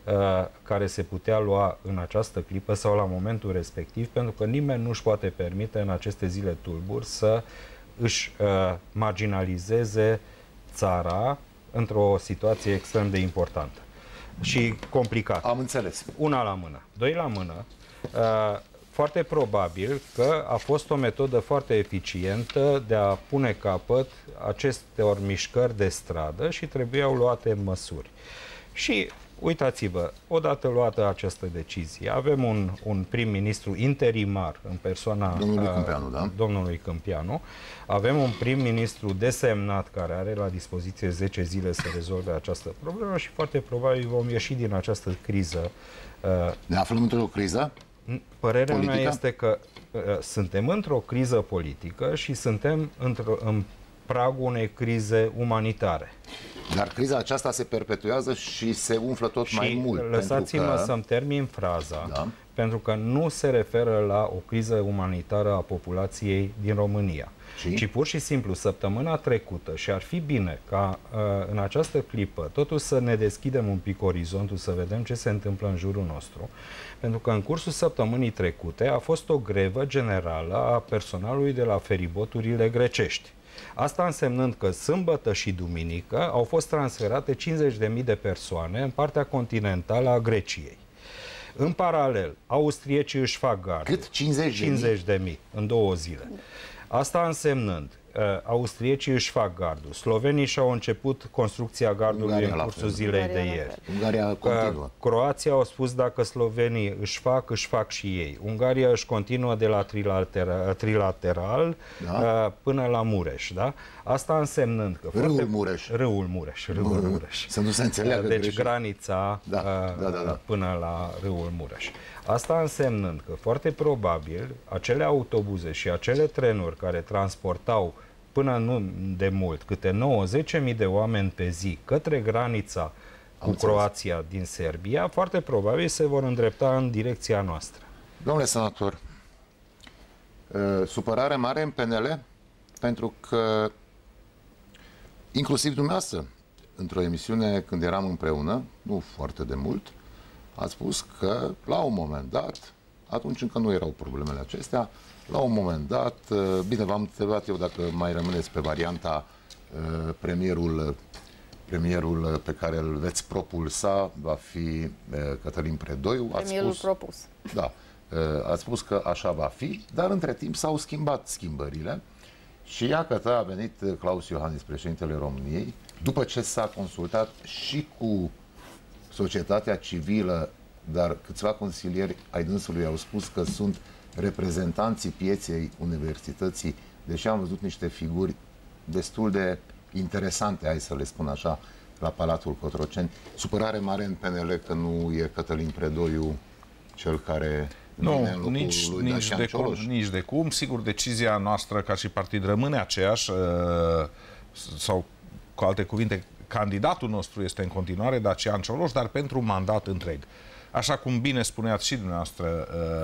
Speaker 4: care se putea lua în această clipă sau la momentul respectiv, pentru că nimeni nu își poate permite în aceste zile tulburi să își marginalizeze țara într-o situație extrem de importantă și complicată.
Speaker 1: Am înțeles.
Speaker 4: Una la mână. Doi la mână. Uh, foarte probabil că a fost o metodă foarte eficientă de a pune capăt acestor mișcări de stradă și trebuiau luate măsuri. Și uitați-vă, odată luată această decizie, avem un, un prim-ministru interimar în persoana
Speaker 1: domnului Câmpianu,
Speaker 4: uh,
Speaker 1: da?
Speaker 4: domnului Câmpianu, avem un prim-ministru desemnat care are la dispoziție zece zile să rezolve această problemă și foarte probabil vom ieși din această criză. Uh,
Speaker 1: ne aflăm într-o criză?
Speaker 4: Părerea
Speaker 1: politică?
Speaker 4: mea este că uh, suntem într-o criză politică și suntem într-o, în pragul unei crize umanitare.
Speaker 1: Dar criza aceasta se perpetuează și se umflă tot
Speaker 4: și
Speaker 1: mai mult.
Speaker 4: lăsați-mă
Speaker 1: că...
Speaker 4: să-mi termin fraza,
Speaker 1: da.
Speaker 4: pentru că nu se referă la o criză umanitară a populației din România. Și? Ci pur și simplu, săptămâna trecută, și ar fi bine ca în această clipă totuși să ne deschidem un pic orizontul, să vedem ce se întâmplă în jurul nostru, pentru că în cursul săptămânii trecute a fost o grevă generală a personalului de la feriboturile grecești. Asta însemnând că sâmbătă și duminică au fost transferate cincizeci de mii de persoane în partea continentală a Greciei. În paralel, austriecii își fac gardul.
Speaker 1: Cât? cincizeci
Speaker 4: de mii în două zile. Asta însemnând, uh, austriecii își fac gardul, slovenii și-au început construcția gardului Ungaria în cursul zilei Ungaria de ieri.
Speaker 1: Ungaria continuă. Uh,
Speaker 4: Croația au spus dacă slovenii își fac, își fac și ei. Ungaria își continuă de la trilateral, trilateral da? uh, până la Mureș. Da? Asta însemnând că...
Speaker 1: Râul
Speaker 4: foarte...
Speaker 1: Mureș.
Speaker 4: Râul Mureș. Râul Mureș.
Speaker 1: Să nu se înțeleagă
Speaker 4: Deci
Speaker 1: greșit.
Speaker 4: granița
Speaker 1: da,
Speaker 4: uh,
Speaker 1: da, da, da.
Speaker 4: până la Râul Mureș. Asta însemnând că foarte probabil acele autobuze și acele trenuri care transportau până nu de mult câte nouă zece mii de oameni pe zi către granița cu Croația din Serbia, foarte probabil se vor îndrepta în direcția noastră.
Speaker 1: Domnule senator, supărare mare în P N L pentru că inclusiv dumneavoastră, într-o emisiune când eram împreună, nu foarte de mult, ați spus că la un moment dat, atunci încă nu erau problemele acestea, la un moment dat, bine, v-am întrebat eu dacă mai rămâneți pe varianta premierul, premierul pe care îl veți propulsa va fi Cătălin Predoiu. Ați
Speaker 2: Premierul
Speaker 1: spus,
Speaker 2: propus.
Speaker 1: Da, ați spus că așa va fi, dar între timp s-au schimbat schimbările și iată a venit Claus Iohannis, președintele României, după ce s-a consultat și cu societatea civilă, dar câțiva consilieri ai dânsului au spus că sunt reprezentanții pieței universității, deși am văzut niște figuri destul de interesante, hai să le spun așa, la Palatul Cotroceni. Supărare mare în P N L că nu e Cătălin Predoiu cel care...
Speaker 3: Nu, nici, nici, de cum, nici de cum. Sigur, decizia noastră ca și partid rămâne aceeași, sau cu alte cuvinte, candidatul nostru este în continuare Dacian Cioloș, dar pentru un mandat întreg. Așa cum bine spuneați și dumneavoastră,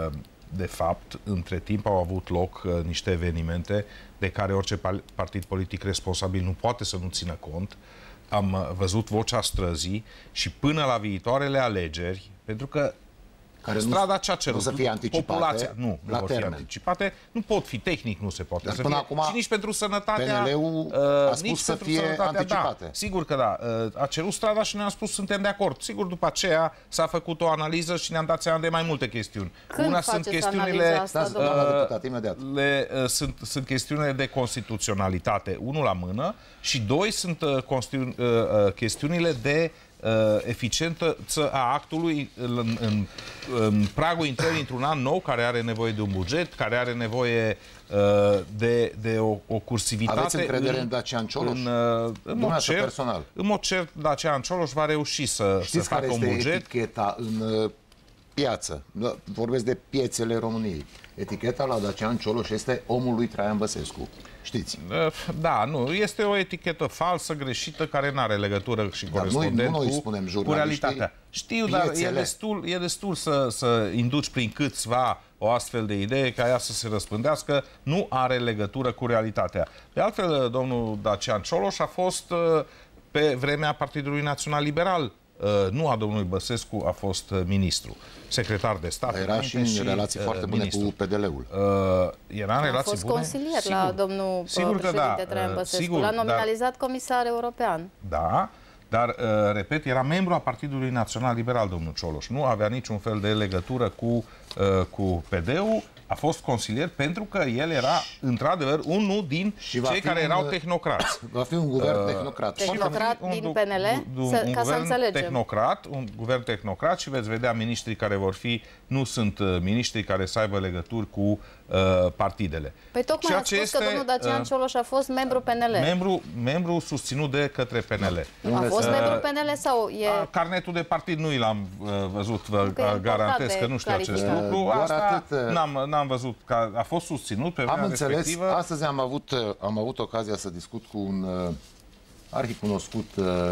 Speaker 3: de fapt, între timp au avut loc niște evenimente de care orice partid politic responsabil nu poate să nu țină cont. Am văzut vocea străzii și până la viitoarele alegeri, pentru că
Speaker 1: care
Speaker 3: strada ce a cerut,
Speaker 1: nu să fie anticipate,
Speaker 3: populația, nu,
Speaker 1: la
Speaker 3: nu vor fi anticipate, nu pot fi, tehnic nu se poate
Speaker 1: dar
Speaker 3: să
Speaker 1: până
Speaker 3: fie,
Speaker 1: acum,
Speaker 3: și nici pentru sănătatea,
Speaker 1: P N L-ul
Speaker 3: uh,
Speaker 1: a spus
Speaker 3: nici
Speaker 1: să
Speaker 3: pentru
Speaker 1: fie
Speaker 3: sănătatea,
Speaker 1: anticipate.
Speaker 3: da, sigur că da, uh, a cerut strada și ne-am spus suntem de acord. Sigur, după aceea s-a făcut o analiză și ne-am dat seama de mai multe chestiuni.
Speaker 2: Când
Speaker 3: Una sunt chestiunile,
Speaker 2: asta,
Speaker 1: uh, deputat, imediat.
Speaker 3: Le, uh, sunt, sunt chestiunile de constituționalitate, unul la mână, și doi sunt uh, uh, uh, chestiunile de Uh, eficientă a actului în, în, în pragul intrării într-un an nou care are nevoie de un buget, care are nevoie uh, de, de o, o cursivitate.
Speaker 1: Aveți încredere în, în Dacian Cioloș?
Speaker 3: În, uh, în, mod cert,
Speaker 1: personal.
Speaker 3: în mod cert, Dacian Cioloș va reuși să,
Speaker 1: Știți
Speaker 3: să facă un
Speaker 1: buget.
Speaker 3: buget.
Speaker 1: Eticheta în uh, piață? Vorbesc de piețele României. Eticheta la Dacian Cioloș este omul lui Traian Băsescu. Știți?
Speaker 3: Da, nu. Este o etichetă falsă, greșită, care nu are legătură și corespondent
Speaker 1: noi, noi
Speaker 3: cu,
Speaker 1: spunem,
Speaker 3: cu realitatea. Știu,
Speaker 1: piețele.
Speaker 3: Dar e destul, e destul să, să induci prin câțiva o astfel de idee ca ea să se răspândească. Nu are legătură cu realitatea. De altfel, domnul Dacian Cioloș a fost pe vremea Partidului Național Liberal. Uh, nu a domnului Băsescu, a fost uh, ministru, secretar de stat.
Speaker 1: Era și în
Speaker 3: și,
Speaker 1: relații uh, foarte bune
Speaker 3: ministru.
Speaker 1: cu P D L-ul.
Speaker 3: Uh, era în relații bune.
Speaker 2: A fost
Speaker 3: bune?
Speaker 2: consilier
Speaker 3: Sigur.
Speaker 2: la domnul
Speaker 3: Sigur
Speaker 2: președinte
Speaker 3: da.
Speaker 2: Traian Băsescu.
Speaker 3: Sigur,
Speaker 2: L-a nominalizat
Speaker 3: dar,
Speaker 2: comisar european.
Speaker 3: Da, dar, uh, repet, era membru a Partidului Național Liberal, domnul Cioloș. Nu avea niciun fel de legătură cu, uh, cu P D-ul. A fost consilier pentru că el era, într-adevăr, unul din
Speaker 1: și
Speaker 3: cei care
Speaker 1: un,
Speaker 3: erau tehnocrați.
Speaker 1: Va fi un guvern uh, tehnocrat.
Speaker 2: Tehnocrat
Speaker 3: un,
Speaker 2: din P N L?
Speaker 3: Un,
Speaker 2: să,
Speaker 3: un
Speaker 2: ca să
Speaker 3: guvern
Speaker 2: înțelegem.
Speaker 3: tehnocrat, un guvern tehnocrat și veți vedea miniștrii care vor fi, nu sunt uh, miniștrii care să aibă legături cu uh, partidele.
Speaker 2: Păi tocmai
Speaker 3: Ceea
Speaker 2: ați
Speaker 3: ce
Speaker 2: spus
Speaker 3: este,
Speaker 2: că domnul Dacian
Speaker 3: uh,
Speaker 2: Cioloș a fost membru P N L.
Speaker 3: Membru, membru susținut de către P N L.
Speaker 2: A fost
Speaker 3: Uh,
Speaker 2: membru P N L sau e...
Speaker 3: a, carnetul de partid nu l-am uh, văzut, vă
Speaker 2: că e
Speaker 3: garantez
Speaker 2: important
Speaker 3: că
Speaker 2: de
Speaker 3: nu știu acest
Speaker 2: clarificat.
Speaker 3: lucru.
Speaker 1: Doar
Speaker 3: Asta
Speaker 1: atât,
Speaker 3: n-am, n-am văzut, că a fost susținut pe vremea
Speaker 1: Am înțeles,
Speaker 3: respectivă.
Speaker 1: astăzi am avut, am avut ocazia să discut cu un uh, arhicunoscut uh,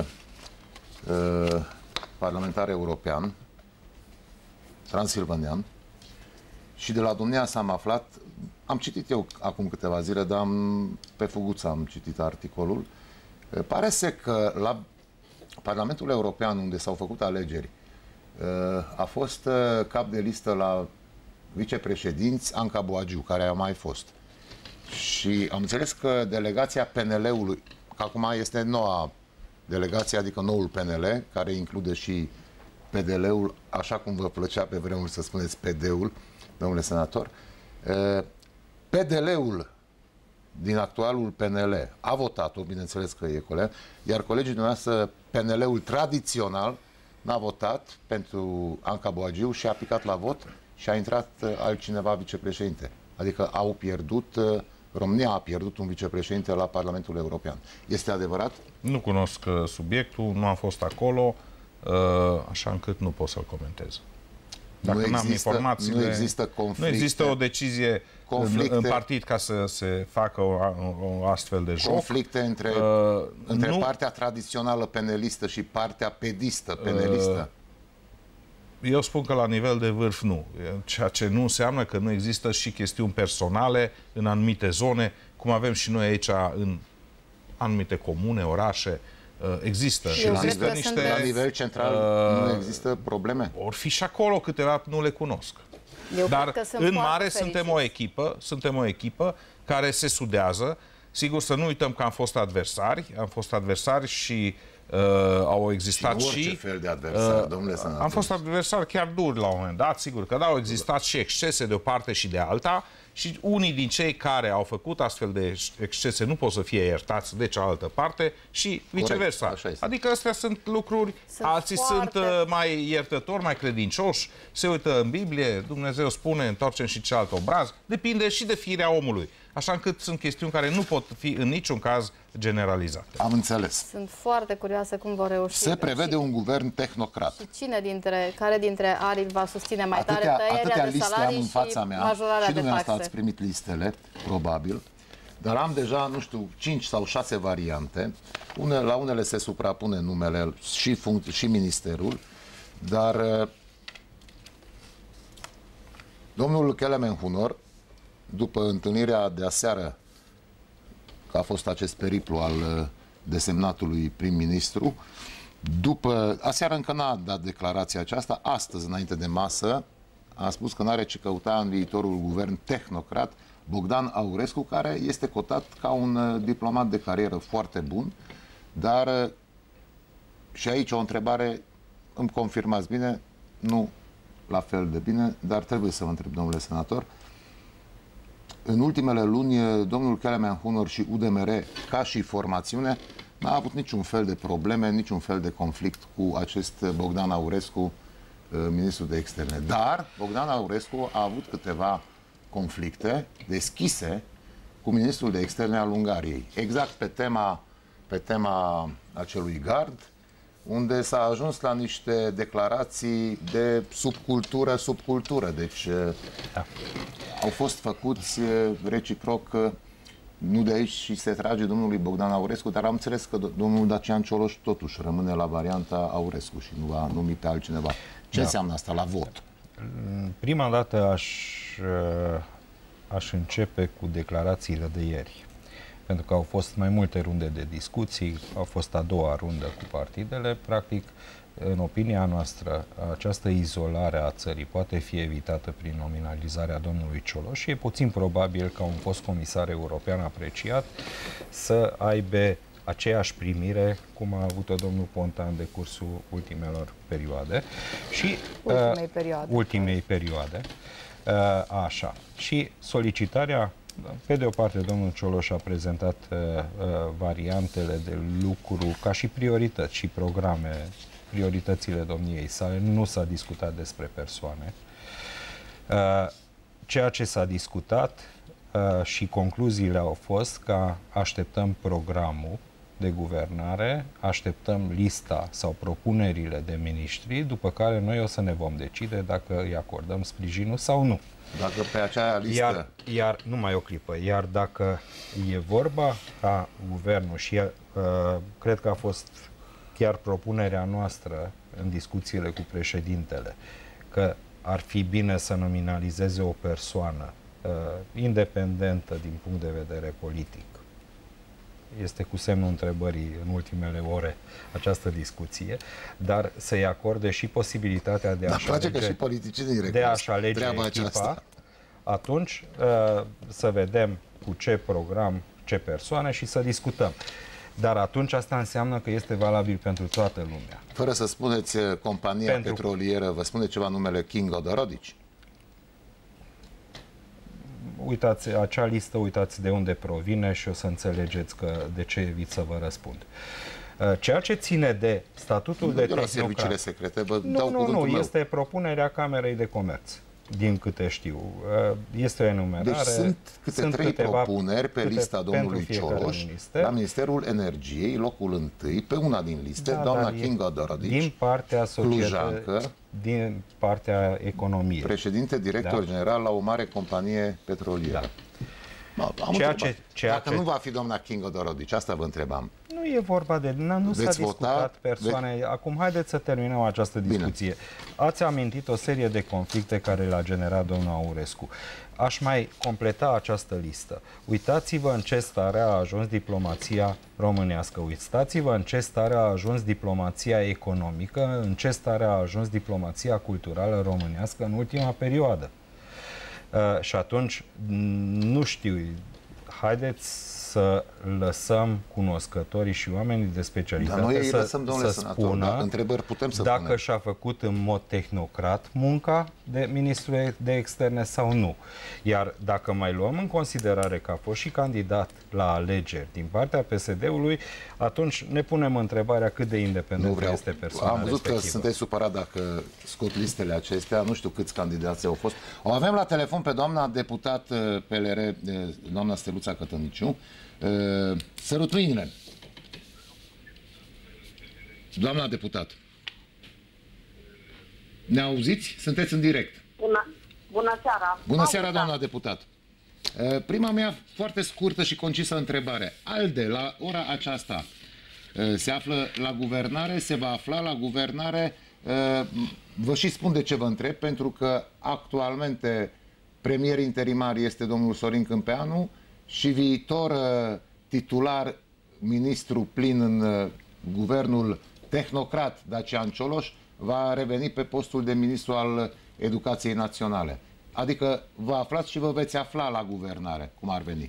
Speaker 1: uh, parlamentar european, transilvanian, și de la domnia s-am aflat, am citit eu acum câteva zile, dar am, pe fuguță am citit articolul. Uh, pare să că la Parlamentul European, unde s-au făcut alegeri, uh, a fost uh, cap de listă la vicepreședinți Anca Boagiu, care a mai fost. Și am înțeles că delegația P N L-ului, că acum este noua delegație, adică noul P N L, care include și P D L-ul, așa cum vă plăcea pe vremuri să spuneți P D-ul, domnule senator, P D L-ul din actualul P N L a votat-o, bineînțeles că e coleg, iar colegii dumneavoastră, P N L-ul tradițional, n-a votat pentru Anca Boagiu și a picat la vot și a intrat altcineva vicepreședinte. Adică au pierdut, România a pierdut un vicepreședinte la Parlamentul European. Este adevărat?
Speaker 3: Nu cunosc uh, subiectul, nu am fost acolo, uh, așa încât nu pot să-l comentez. Dacă
Speaker 1: Nu
Speaker 3: n-am
Speaker 1: există-
Speaker 3: informațiile,
Speaker 1: nu există conflicte.
Speaker 3: nu există o decizie în,
Speaker 1: Conflicte.
Speaker 3: în partid ca să se facă o, o, o astfel de joc.
Speaker 1: Conflicte între,
Speaker 3: Uh,
Speaker 1: între
Speaker 3: nu-
Speaker 1: partea tradițională penelistă și partea pedistă penelistă.
Speaker 3: Eu spun că la nivel de vârf nu, ceea ce nu înseamnă că nu există și chestiuni personale în anumite zone, cum avem și noi aici în anumite comune, orașe, există.
Speaker 2: Și
Speaker 1: la,
Speaker 3: există
Speaker 1: nivel,
Speaker 2: sunt
Speaker 3: niște...
Speaker 1: la nivel central
Speaker 3: uh,
Speaker 1: nu există probleme.
Speaker 3: Or fi și acolo câteva, nu le cunosc.
Speaker 2: Eu
Speaker 3: Dar
Speaker 2: cred că sunt
Speaker 3: în
Speaker 2: foarte
Speaker 3: mare
Speaker 2: fericiți.
Speaker 3: suntem o echipă, suntem o echipă care se sudează. Sigur, să nu uităm că am fost adversari, am fost adversari și uh, au existat
Speaker 1: Și orice
Speaker 3: și...
Speaker 1: fel de adversar,
Speaker 3: uh,
Speaker 1: domnule senator.
Speaker 3: Am fost adversari chiar duri la un moment dat, sigur că da, au existat și excese de o parte și de alta și unii din cei care au făcut astfel de excese nu pot să fie iertați de cealaltă parte și viceversa.
Speaker 1: așa este.
Speaker 3: Adică astea sunt lucruri,
Speaker 2: Sunt
Speaker 3: alții
Speaker 2: foarte-
Speaker 3: sunt uh, mai iertători, mai credincioși, se uită în Biblie, Dumnezeu spune, întoarcem și cealalt obraz, depinde și de firea omului. Așa încât sunt chestiuni care nu pot fi în niciun caz generalizate.
Speaker 1: Am înțeles.
Speaker 2: Sunt foarte curioasă cum vor reuși.
Speaker 1: Se prevede
Speaker 2: și,
Speaker 1: un guvern tehnocrat.
Speaker 2: și cine dintre, care dintre aripi va susține mai
Speaker 1: Atâtea,
Speaker 2: tare
Speaker 1: atâtea
Speaker 2: tăierea de
Speaker 1: liste am
Speaker 2: salarii
Speaker 1: în fața
Speaker 2: și
Speaker 1: mea
Speaker 2: majorarea
Speaker 1: și
Speaker 2: de
Speaker 1: dumneavoastră
Speaker 2: taxe?
Speaker 1: ați primit listele, probabil, dar am deja, nu știu, cinci sau șase variante. Une, la unele se suprapune numele și, func- și ministerul, dar uh, domnul Kelemen Hunor, după întâlnirea de aseară, că a fost acest periplu al uh, desemnatului prim-ministru, după, aseară încă n-a dat declarația aceasta, astăzi, înainte de masă, a spus că n-are ce căuta în viitorul guvern tehnocrat Bogdan Aurescu, care este cotat ca un uh, diplomat de carieră foarte bun, dar uh, și aici o întrebare, îmi confirmați bine, nu la fel de bine, dar trebuie să vă întreb, domnule senator, în ultimele luni, domnul Kelemen Hunor și U D M R, ca și formațiune, n-a avut niciun fel de probleme, niciun fel de conflict cu acest Bogdan Aurescu, ministrul de externe. Dar Bogdan Aurescu a avut câteva conflicte deschise cu ministrul de externe al Ungariei. Exact pe tema, pe tema acelui gard, unde s-a ajuns la niște declarații de subcultură, subcultură. Deci da. Au fost făcuți reciproc, nu de aici și se trage domnului Bogdan Aurescu, dar am înțeles că domnul Dacian Cioloș totuși rămâne la varianta Aurescu și nu va numi pe altcineva. Ce da. înseamnă asta la vot?
Speaker 4: Prima dată aș, aș începe cu declarațiile de ieri. Pentru că au fost mai multe runde de discuții, au fost a doua rundă cu partidele. Practic, în opinia noastră, această izolare a țării poate fi evitată prin nominalizarea domnului Cioloș și e puțin probabil ca un fost comisar european apreciat să aibă aceeași primire cum a avut-o domnul Ponta în decursul ultimelor perioade. Și,
Speaker 2: ultimei
Speaker 4: uh,
Speaker 2: perioade.
Speaker 4: Ultimei perioade. Uh, așa. Și solicitarea, pe de o parte, domnul Cioloș a prezentat uh, uh, variantele de lucru ca și priorități și programe, prioritățile domniei sale, nu s-a discutat despre persoane. Uh, ceea ce s-a discutat uh, și concluziile au fost că așteptăm programul de guvernare, așteptăm lista sau propunerile de miniștri, după care noi o să ne vom decide dacă îi acordăm sprijinul sau nu.
Speaker 1: Dacă pe acea listă...
Speaker 4: Iar, iar numai o clipă, iar dacă e vorba ca guvernul și uh, cred că a fost chiar propunerea noastră în discuțiile cu președintele, că ar fi bine să nominalizeze o persoană uh, independentă din punct de vedere politic. Este cu semnul întrebării în ultimele ore această discuție, dar să-i acorde și posibilitatea de a-și alege,
Speaker 1: că și politicienii
Speaker 4: de a-și alege
Speaker 1: treaba
Speaker 4: echipa,
Speaker 1: aceasta.
Speaker 4: Atunci uh, să vedem cu ce program, ce persoane și să discutăm. Dar atunci asta înseamnă că este valabil pentru toată lumea.
Speaker 1: Fără să spuneți compania
Speaker 4: Pentru...
Speaker 1: petrolieră, vă spune ceva numele King Odorodici?
Speaker 4: Uitați acea listă, uitați de unde provine și o să înțelegeți că de ce evit să vă răspund. Ceea ce ține de statutul
Speaker 1: nu
Speaker 4: de
Speaker 1: tehnocrat... serviciile secrete, vă
Speaker 4: nu,
Speaker 1: dau
Speaker 4: nu,
Speaker 1: cuvântul
Speaker 4: nu,
Speaker 1: meu.
Speaker 4: este propunerea Camerei de Comerț, din câte știu. Este o enumerare.
Speaker 1: Deci sunt câte
Speaker 4: sunt
Speaker 1: trei
Speaker 4: câteva,
Speaker 1: propuneri pe
Speaker 4: câte,
Speaker 1: lista domnului Cioloș,
Speaker 4: minister.
Speaker 1: la Ministerul Energiei, locul întâi, pe una din liste,
Speaker 4: Da,
Speaker 1: doamna
Speaker 4: dar
Speaker 1: King Odorodici,
Speaker 4: din partea
Speaker 1: clujancă,
Speaker 4: societății, din partea economiei.
Speaker 1: președinte director
Speaker 4: Da.
Speaker 1: general la o mare companie petrolieră.
Speaker 4: Da.
Speaker 1: Am
Speaker 4: Ceea
Speaker 1: întrebat.
Speaker 4: ce- ceea
Speaker 1: Dacă
Speaker 4: ce-
Speaker 1: nu va fi doamna King Odorodici, asta vă întrebam.
Speaker 4: Nu e vorba de... Nu, nu s-a
Speaker 1: Veți
Speaker 4: discutat
Speaker 1: vota?
Speaker 4: persoane... Acum, haideți să terminăm această discuție. Bine. Ați amintit o serie de conflicte care le-a generat domnul Aurescu. Aș mai completa această listă. Uitați-vă în ce stare a ajuns diplomația românească. Uitați-vă în ce stare a ajuns diplomația economică, în ce stare a ajuns diplomația culturală românească în ultima perioadă. Uh, și atunci, nu știu, haideți să lăsăm cunoscătorii și oamenii de specialitate
Speaker 1: Dar noi îi
Speaker 4: să,
Speaker 1: lăsăm, domnule
Speaker 4: să
Speaker 1: senator,
Speaker 4: spună
Speaker 1: dacă întrebări putem să
Speaker 4: dacă
Speaker 1: punem.
Speaker 4: și-a făcut în mod tehnocrat munca de ministru de externe sau nu. Iar dacă mai luăm în considerare că a fost și candidat la alegeri din partea P S D-ului, atunci ne punem întrebarea cât de independentă este persoana
Speaker 1: Am văzut
Speaker 4: respectivă.
Speaker 1: că sunteți supărat dacă scot listele acestea, nu știu câți candidați au fost. O avem la telefon pe doamna deputat P L R, doamna Steluța Cătăniciu. Sărut mâinile! Doamna deputat, ne auziți? Sunteți în direct.
Speaker 5: Bună, bună seara!
Speaker 1: Bună seara,
Speaker 5: Auzi,
Speaker 1: doamna deputat. Prima mea foarte scurtă și concisă întrebare. ALDE, la ora aceasta, se află la guvernare, se va afla la guvernare? Vă și spun de ce vă întreb, pentru că actualmente premier interimar este domnul Sorin Câmpeanu și viitor titular, ministru plin în guvernul tehnocrat Dacian Cioloș, va reveni pe postul de ministru al Educației Naționale. Adică vă aflați și vă veți afla la guvernare, cum ar veni.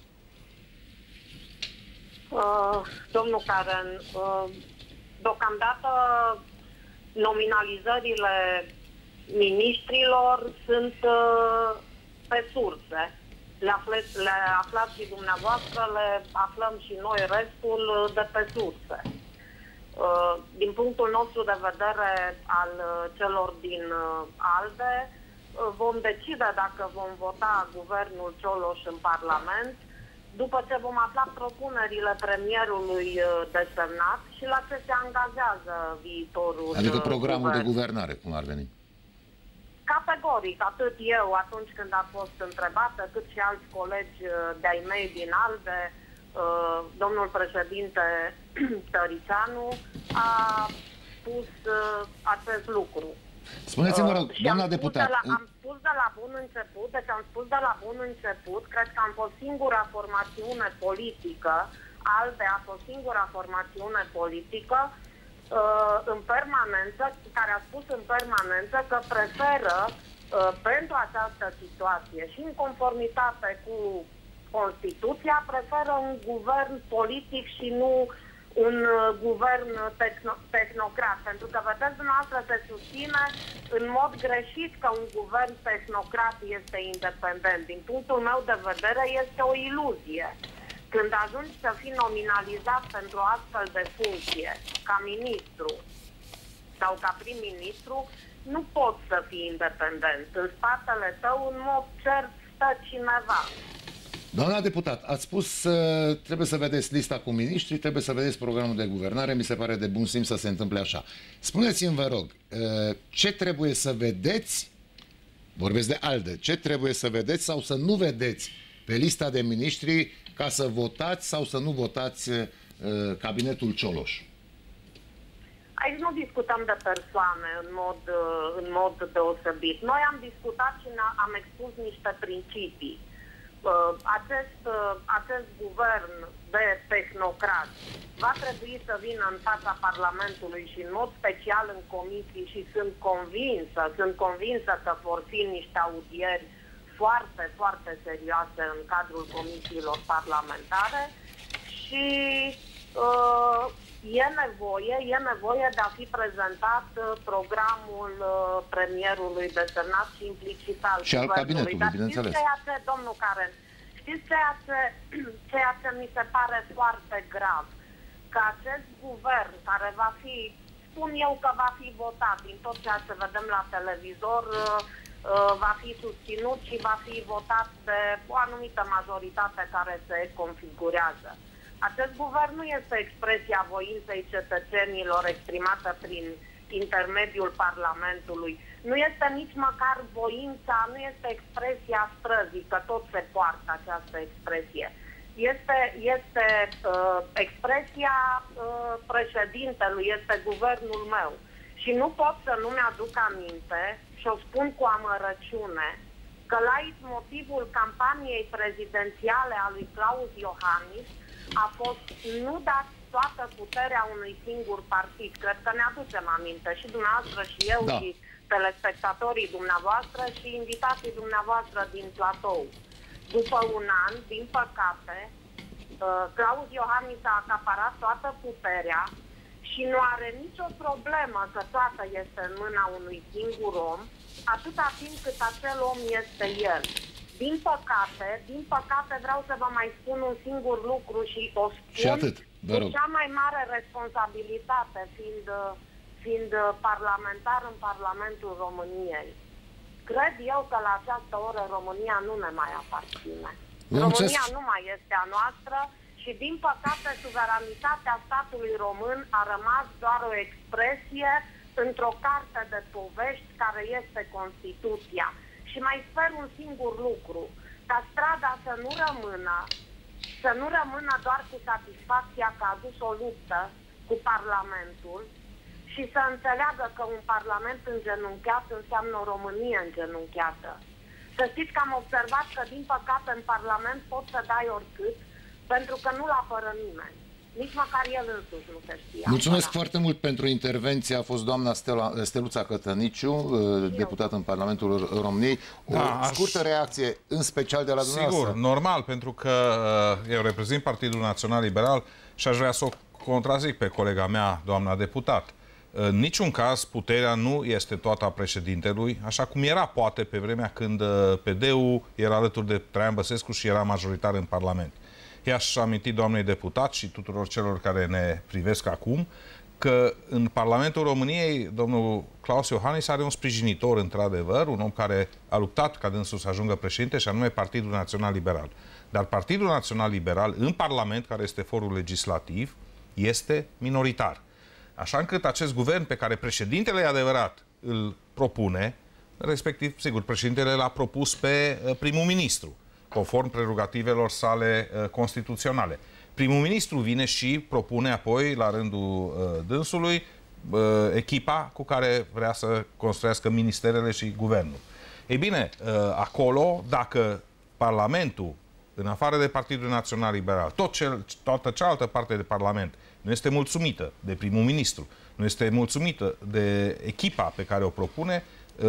Speaker 5: Uh, domnul Karen, uh, deocamdată nominalizările miniștrilor sunt uh, pe surse. Le, afle, le aflați și dumneavoastră, le aflăm și noi restul de pe surse. Uh, din punctul nostru de vedere al celor din uh, ALDE, vom decide dacă vom vota guvernul Cioloș în Parlament după ce vom afla propunerile premierului desemnat și la ce se angajează viitorul.
Speaker 1: Adică programul
Speaker 5: guvern.
Speaker 1: de guvernare, cum ar veni?
Speaker 5: Categoric, atât eu atunci când a fost întrebată, cât și alți colegi de-ai mei din ALDE, domnul președinte Tăricianu a spus acest lucru.
Speaker 1: Spuneți-mă, rog,
Speaker 5: uh,
Speaker 1: doamna
Speaker 5: am
Speaker 1: deputat.
Speaker 5: Spus la, am spus de la bun început, deci am spus de la bun început, cred că am fost singura formațiune politică, ALDE a fost singura formațiune politică uh, în permanență, care a spus în permanență că preferă uh, pentru această situație și în conformitate cu Constituția, preferă un guvern politic și nu un uh, guvern tehno tehnocrat. Pentru că, vedeți, dumneavoastră se susține în mod greșit că un guvern tehnocrat este independent. Din punctul meu de vedere, este o iluzie. Când ajungi să fii nominalizat pentru o astfel de funcție, ca ministru sau ca prim-ministru, nu poți să fii independent. În spatele tău, în mod cert, uită cineva.
Speaker 1: Doamna deputat, ați spus uh, trebuie să vedeți lista cu miniștri, trebuie să vedeți programul de guvernare, mi se pare de bun simț să se întâmple așa. Spuneți-mi, vă rog, uh, ce trebuie să vedeți, vorbesc de ALDE, ce trebuie să vedeți sau să nu vedeți pe lista de miniștri ca să votați sau să nu votați uh, cabinetul Cioloș?
Speaker 5: Aici nu discutăm de persoane în mod, în mod deosebit. Noi am discutat și am expus niște principii. Acest, acest guvern de tehnocrați va trebui să vină în fața Parlamentului și în mod special în comisii și sunt convinsă, sunt convinsă că vor fi niște audieri foarte, foarte serioase în cadrul comisiilor parlamentare și uh, E nevoie, e nevoie de a fi prezentat programul premierului desemnat și implicit al
Speaker 1: și al cabinetului,
Speaker 5: Dar
Speaker 1: bineînțeles.
Speaker 5: Știți ceea ce, domnul Karen, știți ceea ce, ceea ce mi se pare foarte grav? Că acest guvern care va fi, spun eu că va fi votat din tot ceea ce vedem la televizor, va fi susținut și va fi votat de o anumită majoritate care se configurează. Acest guvern nu este expresia voinței cetățenilor exprimată prin intermediul Parlamentului. Nu este nici măcar voința, nu este expresia străzii, că tot se poartă această expresie. Este, este uh, expresia uh, președintelui, este guvernul meu. Și nu pot să nu mi-aduc aminte, și o spun cu amărăciune, că la motivul campaniei prezidențiale a lui Klaus Iohannis a fost nu dat toată puterea unui singur partid. Cred că ne aducem aminte și dumneavoastră și eu da. și telespectatorii dumneavoastră și invitații dumneavoastră din platou. După un an, din păcate, Klaus Iohannis a acaparat toată puterea și nu are nicio problemă că toată este în mâna unui singur om, atâta timp cât acel om este el. Din păcate, din păcate vreau să vă mai spun un singur lucru și o spun
Speaker 1: și atât, vă rog.
Speaker 5: Cu cea mai mare responsabilitate, fiind, fiind parlamentar în Parlamentul României. Cred eu că la această oră România nu ne mai aparține. România nu mai este a noastră și din păcate suveranitatea statului român a rămas doar o expresie într-o carte de povești care este Constituția. Și mai sper un singur lucru, ca strada să nu rămână, să nu rămână doar cu satisfacția că a dus o luptă cu Parlamentul și să înțeleagă că un Parlament îngenunchiat înseamnă o Românie îngenunchiată. Să știți că am observat că, din păcate, în Parlament poți să dai oricât, pentru că nu-l apără nimeni. Nici măcar el însuși nu se știa.
Speaker 1: Mulțumesc foarte mult pentru intervenție. A fost doamna Stela, Steluța Cătăniciu, deputat în Parlamentul României. O da, scurtă aș... reacție, în special de la dumneavoastră.
Speaker 3: Sigur, normal, pentru că eu reprezint Partidul Național Liberal și aș vrea să o contrazic pe colega mea, doamna deputat. În niciun caz, puterea nu este toată a președintelui, așa cum era poate pe vremea când P D-ul era alături de Traian Băsescu și era majoritar în Parlament. I-aș aminti doamnei deputat și tuturor celor care ne privesc acum că în Parlamentul României domnul Klaus Iohannis are un sprijinitor, într-adevăr, un om care a luptat ca dânsul să ajungă președinte, și anume Partidul Național Liberal. Dar Partidul Național Liberal în Parlament, care este forul legislativ, este minoritar. Așa încât acest guvern pe care președintele, e adevărat, îl propune, respectiv, sigur, președintele l-a propus pe primul ministru, conform prerogativelor sale uh, constituționale. Primul ministru vine și propune apoi, la rândul uh, dânsului, uh, echipa cu care vrea să construiască ministerele și guvernul. Ei bine, uh, acolo, dacă Parlamentul, în afară de Partidul Național Liberal, tot cel, toată cealaltă parte de Parlament nu este mulțumită de primul ministru, nu este mulțumită de echipa pe care o propune,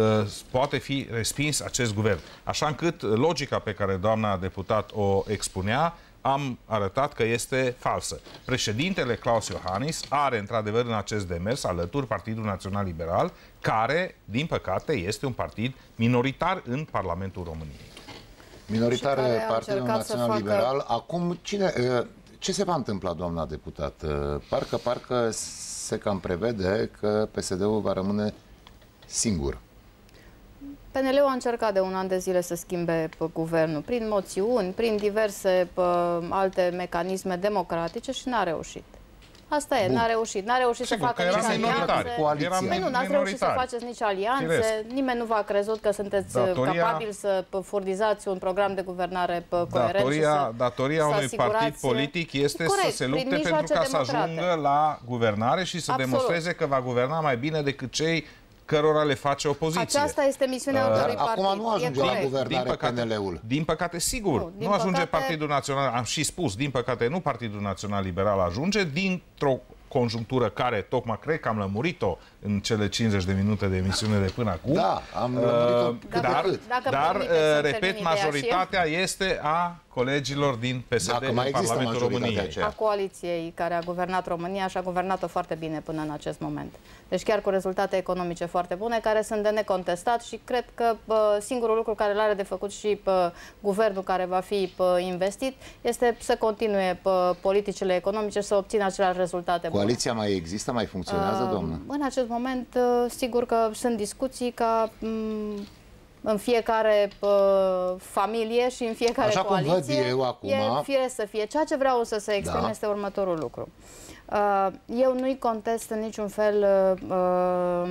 Speaker 3: poate fi respins acest guvern. Așa încât logica pe care doamna deputat o expunea, am arătat că este falsă. Președintele Klaus Iohannis are într-adevăr în acest demers alături Partidul Național Liberal, care, din păcate, este un partid minoritar în Parlamentul României.
Speaker 1: Minoritar Partidul Național facă... Liberal. Acum, cine, ce se va întâmpla, doamna deputat? Parcă, parcă se cam prevede că P S D-ul va rămâne singur.
Speaker 2: P P N L-ul a încercat de un an de zile să schimbe pe guvernul prin moțiuni, prin diverse pe, alte mecanisme democratice și n-a reușit. Asta e, n-a reușit. N-a reușit
Speaker 3: Sigur,
Speaker 2: să facă nici alianțe. Păi nu, n-ați reușit să faceți nici alianțe. Firesc. Nimeni nu v-a crezut că sunteți datoria, capabili să furnizați un program de guvernare coerent.
Speaker 3: Datoria,
Speaker 2: și să,
Speaker 3: datoria
Speaker 2: să
Speaker 3: unui partid politic este corect, să se lupte pentru ca democrate. să ajungă la guvernare și să Absolut. demonstreze că va guverna mai bine decât cei cărora le face opoziție.
Speaker 2: Aceasta este misiunea uh, oricărui partid.
Speaker 1: Acum nu ajunge la guvernare P N L-ul.
Speaker 3: Din păcate, sigur. Nu, nu ajunge păcate... Partidul Național, am și spus, din păcate nu Partidul Național Liberal ajunge, dintr-o conjunctură care, tocmai cred că am lămurit-o în cele cincizeci de minute de emisiune de până acum.
Speaker 1: Da, am lămurit-o
Speaker 3: uh, cât Dar, dacă dar uh, repet, majoritatea este a colegilor din P S D în Parlamentul României.
Speaker 2: Aceea. A coaliției care a guvernat România și a guvernat-o foarte bine până în acest moment. Deci chiar cu rezultate economice foarte bune, care sunt de necontestat și cred că bă, singurul lucru care l-are de făcut și bă, guvernul care va fi bă, investit este să continue bă, politicile economice și să obțină aceleași rezultate bune.
Speaker 1: Coaliția mai există, mai funcționează, uh, doamnă?
Speaker 2: În acest moment, uh, sigur că sunt discuții ca um, în fiecare uh, familie și în fiecare
Speaker 1: Așa
Speaker 2: coaliție.
Speaker 1: Cum văd eu acum,
Speaker 2: e firesc să fie. Ceea ce vreau să se exprime da. este următorul lucru. Uh, eu nu-i contest în niciun fel uh,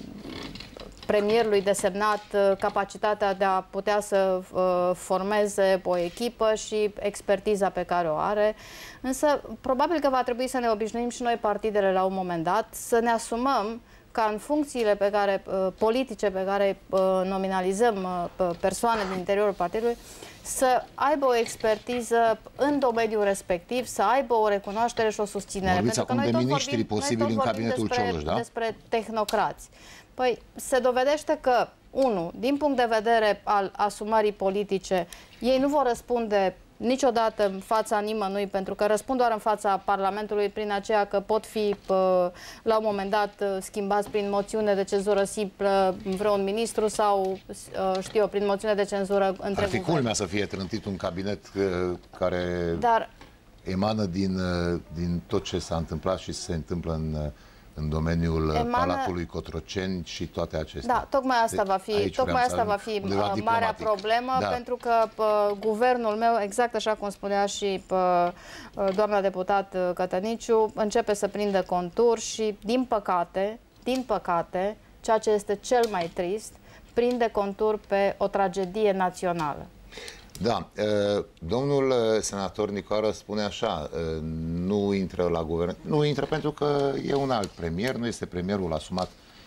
Speaker 2: premierului desemnat uh, capacitatea de a putea să uh, formeze o echipă și expertiza pe care o are. Însă, probabil că va trebui să ne obișnuim și noi partidele la un moment dat, să ne asumăm ca în funcțiile pe care, uh, politice pe care uh, nominalizăm uh, persoane din interiorul partidului, să aibă o expertiză în domeniul respectiv, să aibă o recunoaștere și o susținere.
Speaker 1: Vorbiți acum de miniștri posibili în cabinetul
Speaker 2: despre,
Speaker 1: Cioloș, da?
Speaker 2: despre tehnocrați. Păi se dovedește că, unu, din punct de vedere al asumării politice, ei nu vor răspunde niciodată în fața nimănui, pentru că răspund doar în fața Parlamentului prin aceea că pot fi pă, la un moment dat schimbați prin moțiune de cenzură simplă vreun ministru sau, știu eu, prin moțiune de cenzură între
Speaker 1: Ar fi culmea să fie trântit un cabinet care
Speaker 2: Dar...
Speaker 1: emană din, din tot ce s-a întâmplat și se întâmplă în în domeniul
Speaker 2: Emană...
Speaker 1: Palatului Cotroceni și toate acestea.
Speaker 2: Da, tocmai asta va fi, tocmai asta va fi marea problemă, da. pentru că pă, guvernul meu, exact așa cum spunea și pă, doamna deputat Cătăniciu, începe să prindă contur și, din păcate, din păcate, ceea ce este cel mai trist, prinde contur pe o tragedie națională.
Speaker 1: Da, domnul senator Nicoară spune așa, nu intră la guvern, nu intră pentru că e un alt premier, nu este premierul asumat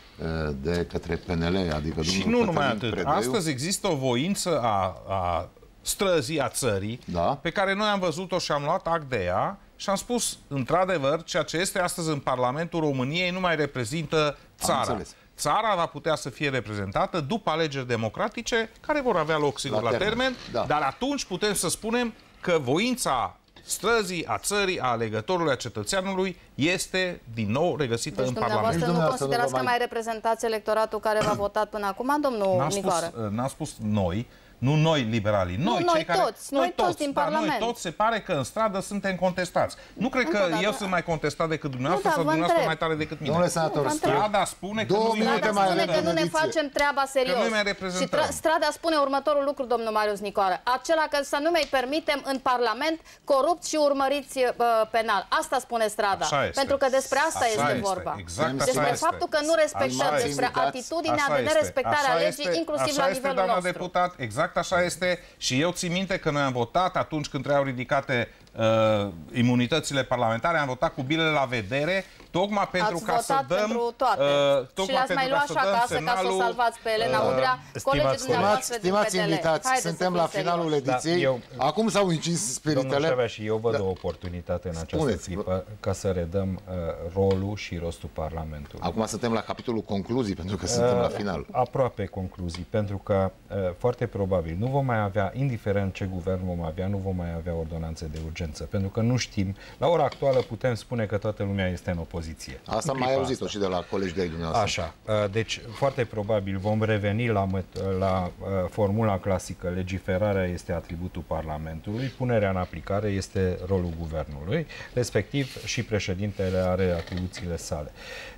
Speaker 1: de către P N L, adică
Speaker 3: și nu numai atât. Predăiu. Astăzi există o voință a, a străzii, a țării, da. pe care noi am văzut-o și am luat act de ea și am spus, într-adevăr, ceea ce este astăzi în Parlamentul României nu mai reprezintă țara. Țara va putea să fie reprezentată după alegeri democratice, care vor avea loc, sigur, la, la termen, termen da. dar atunci putem să spunem că voința străzii, a țării, a alegătorului, a cetățeanului este din nou regăsită deci, în Parlament.
Speaker 2: Deci nu considerați că mai reprezentați electoratul care v-a votat până acum, domnul Nicoară?
Speaker 3: N-am spus noi. Nu noi, liberalii. Noi,
Speaker 2: nu, noi
Speaker 3: cei care,
Speaker 2: toți. Noi toți, toți din
Speaker 3: dar
Speaker 2: Parlament.
Speaker 3: Noi toți se pare că în stradă suntem contestați. Nu cred că eu sunt mai contestat decât dumneavoastră sau dumneavoastră mai tare decât mine.
Speaker 1: Domnule senator,
Speaker 3: strada spune că
Speaker 1: nu
Speaker 2: spune că nu ne facem treaba serios. Și strada spune următorul lucru, domnul Marius Nicoară. Acela că să nu mai permitem în Parlament corupți și urmăriți uh, penal. Asta spune strada. Pentru că despre asta
Speaker 3: așa
Speaker 2: este,
Speaker 3: este
Speaker 2: vorba.
Speaker 3: Exact
Speaker 2: despre faptul că nu respectăm, despre atitudinea de nerespectare a legii, inclusiv la nivelul nostru.
Speaker 3: Deputat, exact așa este. Și eu țin minte că noi am votat atunci când trebuiau ridicate uh, imunitățile parlamentare, am votat cu bilele la vedere, tocmai pentru
Speaker 2: Ați
Speaker 3: ca să dăm...
Speaker 2: pentru toate. Uh, și le-ați mai luat și acasă semnalul, ca să o salvați pe Elena uh, Udrea, colegii dumneavoastră din P D L.
Speaker 1: Invitați, suntem la finalul ediției. Da, eu, Acum s-au încins spiritele.
Speaker 4: Domnul Șavea, și eu văd da. o oportunitate în această Spuneți. clipă ca să redăm uh, rolul și rostul Parlamentului.
Speaker 1: Acum suntem la capitolul concluzii, pentru că uh, suntem la final.
Speaker 4: Aproape concluzii, pentru că uh, foarte probabil nu vom mai avea, indiferent ce guvern vom avea, nu vom mai avea ordonanțe de urgență, pentru că nu știm, la ora actuală putem spune că toată lumea este în opoziție.
Speaker 1: Asta am mai auzit-o și de la colegi de-ai dumneavoastră.
Speaker 4: Așa, deci foarte probabil vom reveni la, la formula clasică, legiferarea este atributul Parlamentului, punerea în aplicare este rolul guvernului, respectiv și președintele are atribuțiile sale.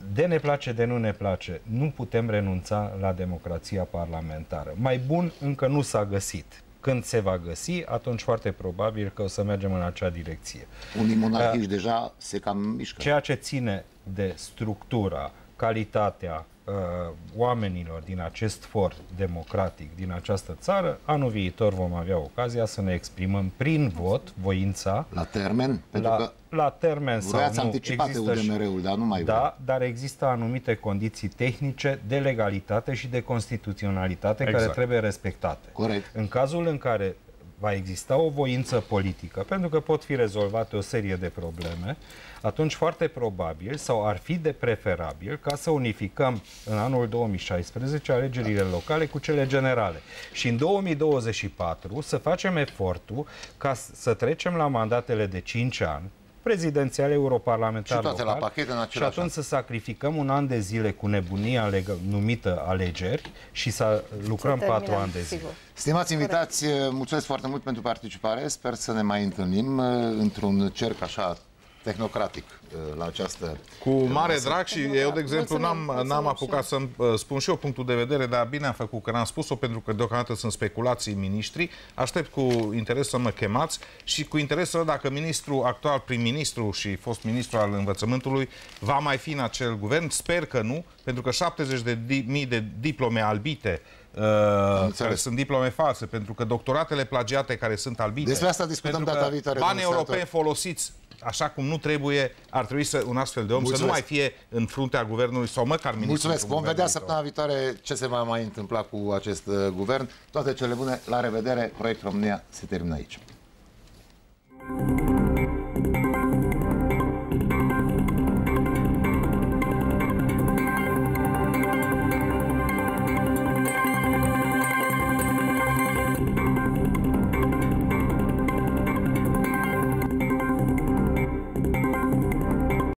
Speaker 4: de ne place, de nu ne place, nu putem renunța la democrația parlamentară. Mai bun încă nu s-a găsit. Când se va găsi, atunci foarte probabil că o să mergem în acea direcție.
Speaker 1: Unii monarhici uh, deja se cam mișcă.
Speaker 4: Ceea ce ține de structura, calitatea uh, oamenilor din acest for democratic, din această țară, anul viitor vom avea ocazia să ne exprimăm prin vot voința.
Speaker 1: La termen? Pentru
Speaker 4: la,
Speaker 1: că
Speaker 4: la termen sau nu.
Speaker 1: Anticipat U D M R-ul, dar nu mai
Speaker 4: Da,
Speaker 1: vreau.
Speaker 4: dar există anumite condiții tehnice de legalitate și de constituționalitate
Speaker 3: exact.
Speaker 4: care trebuie respectate.
Speaker 1: Corect.
Speaker 4: În cazul în care va exista o voință politică, pentru că pot fi rezolvate o serie de probleme, atunci foarte probabil, sau ar fi de preferabil, ca să unificăm în anul două mii șaisprezece alegerile locale cu cele generale. Și în două mii douăzeci și patru să facem efortul ca să trecem la mandatele de cinci ani, prezidențiale, europarlamentar,
Speaker 1: și toate
Speaker 4: local,
Speaker 1: la pachet în același
Speaker 4: și atunci an. Să sacrificăm un an de zile cu nebunia numită alegeri și să lucrăm să patru ani de zile. Sigur.
Speaker 1: Stimați invitați, mulțumesc foarte mult pentru participare. Sper să ne mai întâlnim într-un cerc așa tehnocratic la această...
Speaker 3: Cu mare drag și eu, de exemplu, n-am apucat să-mi spun și eu punctul de vedere, dar bine am făcut că n-am spus-o, pentru că deocamdată sunt speculații miniștri. Aștept cu interes să mă chemați și cu interes să văd dacă ministrul actual, prim-ministru și fost ministru al învățământului va mai fi în acel guvern. Sper că nu, pentru că șaptezeci de mii de diplome albite Uh, care sunt diplome false, pentru că doctoratele plagiate care sunt albite.
Speaker 1: Despre asta discutăm data viitoare.
Speaker 3: Banii europeni folosiți așa cum nu trebuie, ar trebui să un astfel de om Mulțumesc. Să nu mai fie în fruntea guvernului sau măcar ministrul.
Speaker 1: Mulțumesc. Vom vedea săptămâna viitoare ce se va mai întâmpla cu acest uh, guvern. Toate cele bune, la revedere. Proiectul România se termină aici.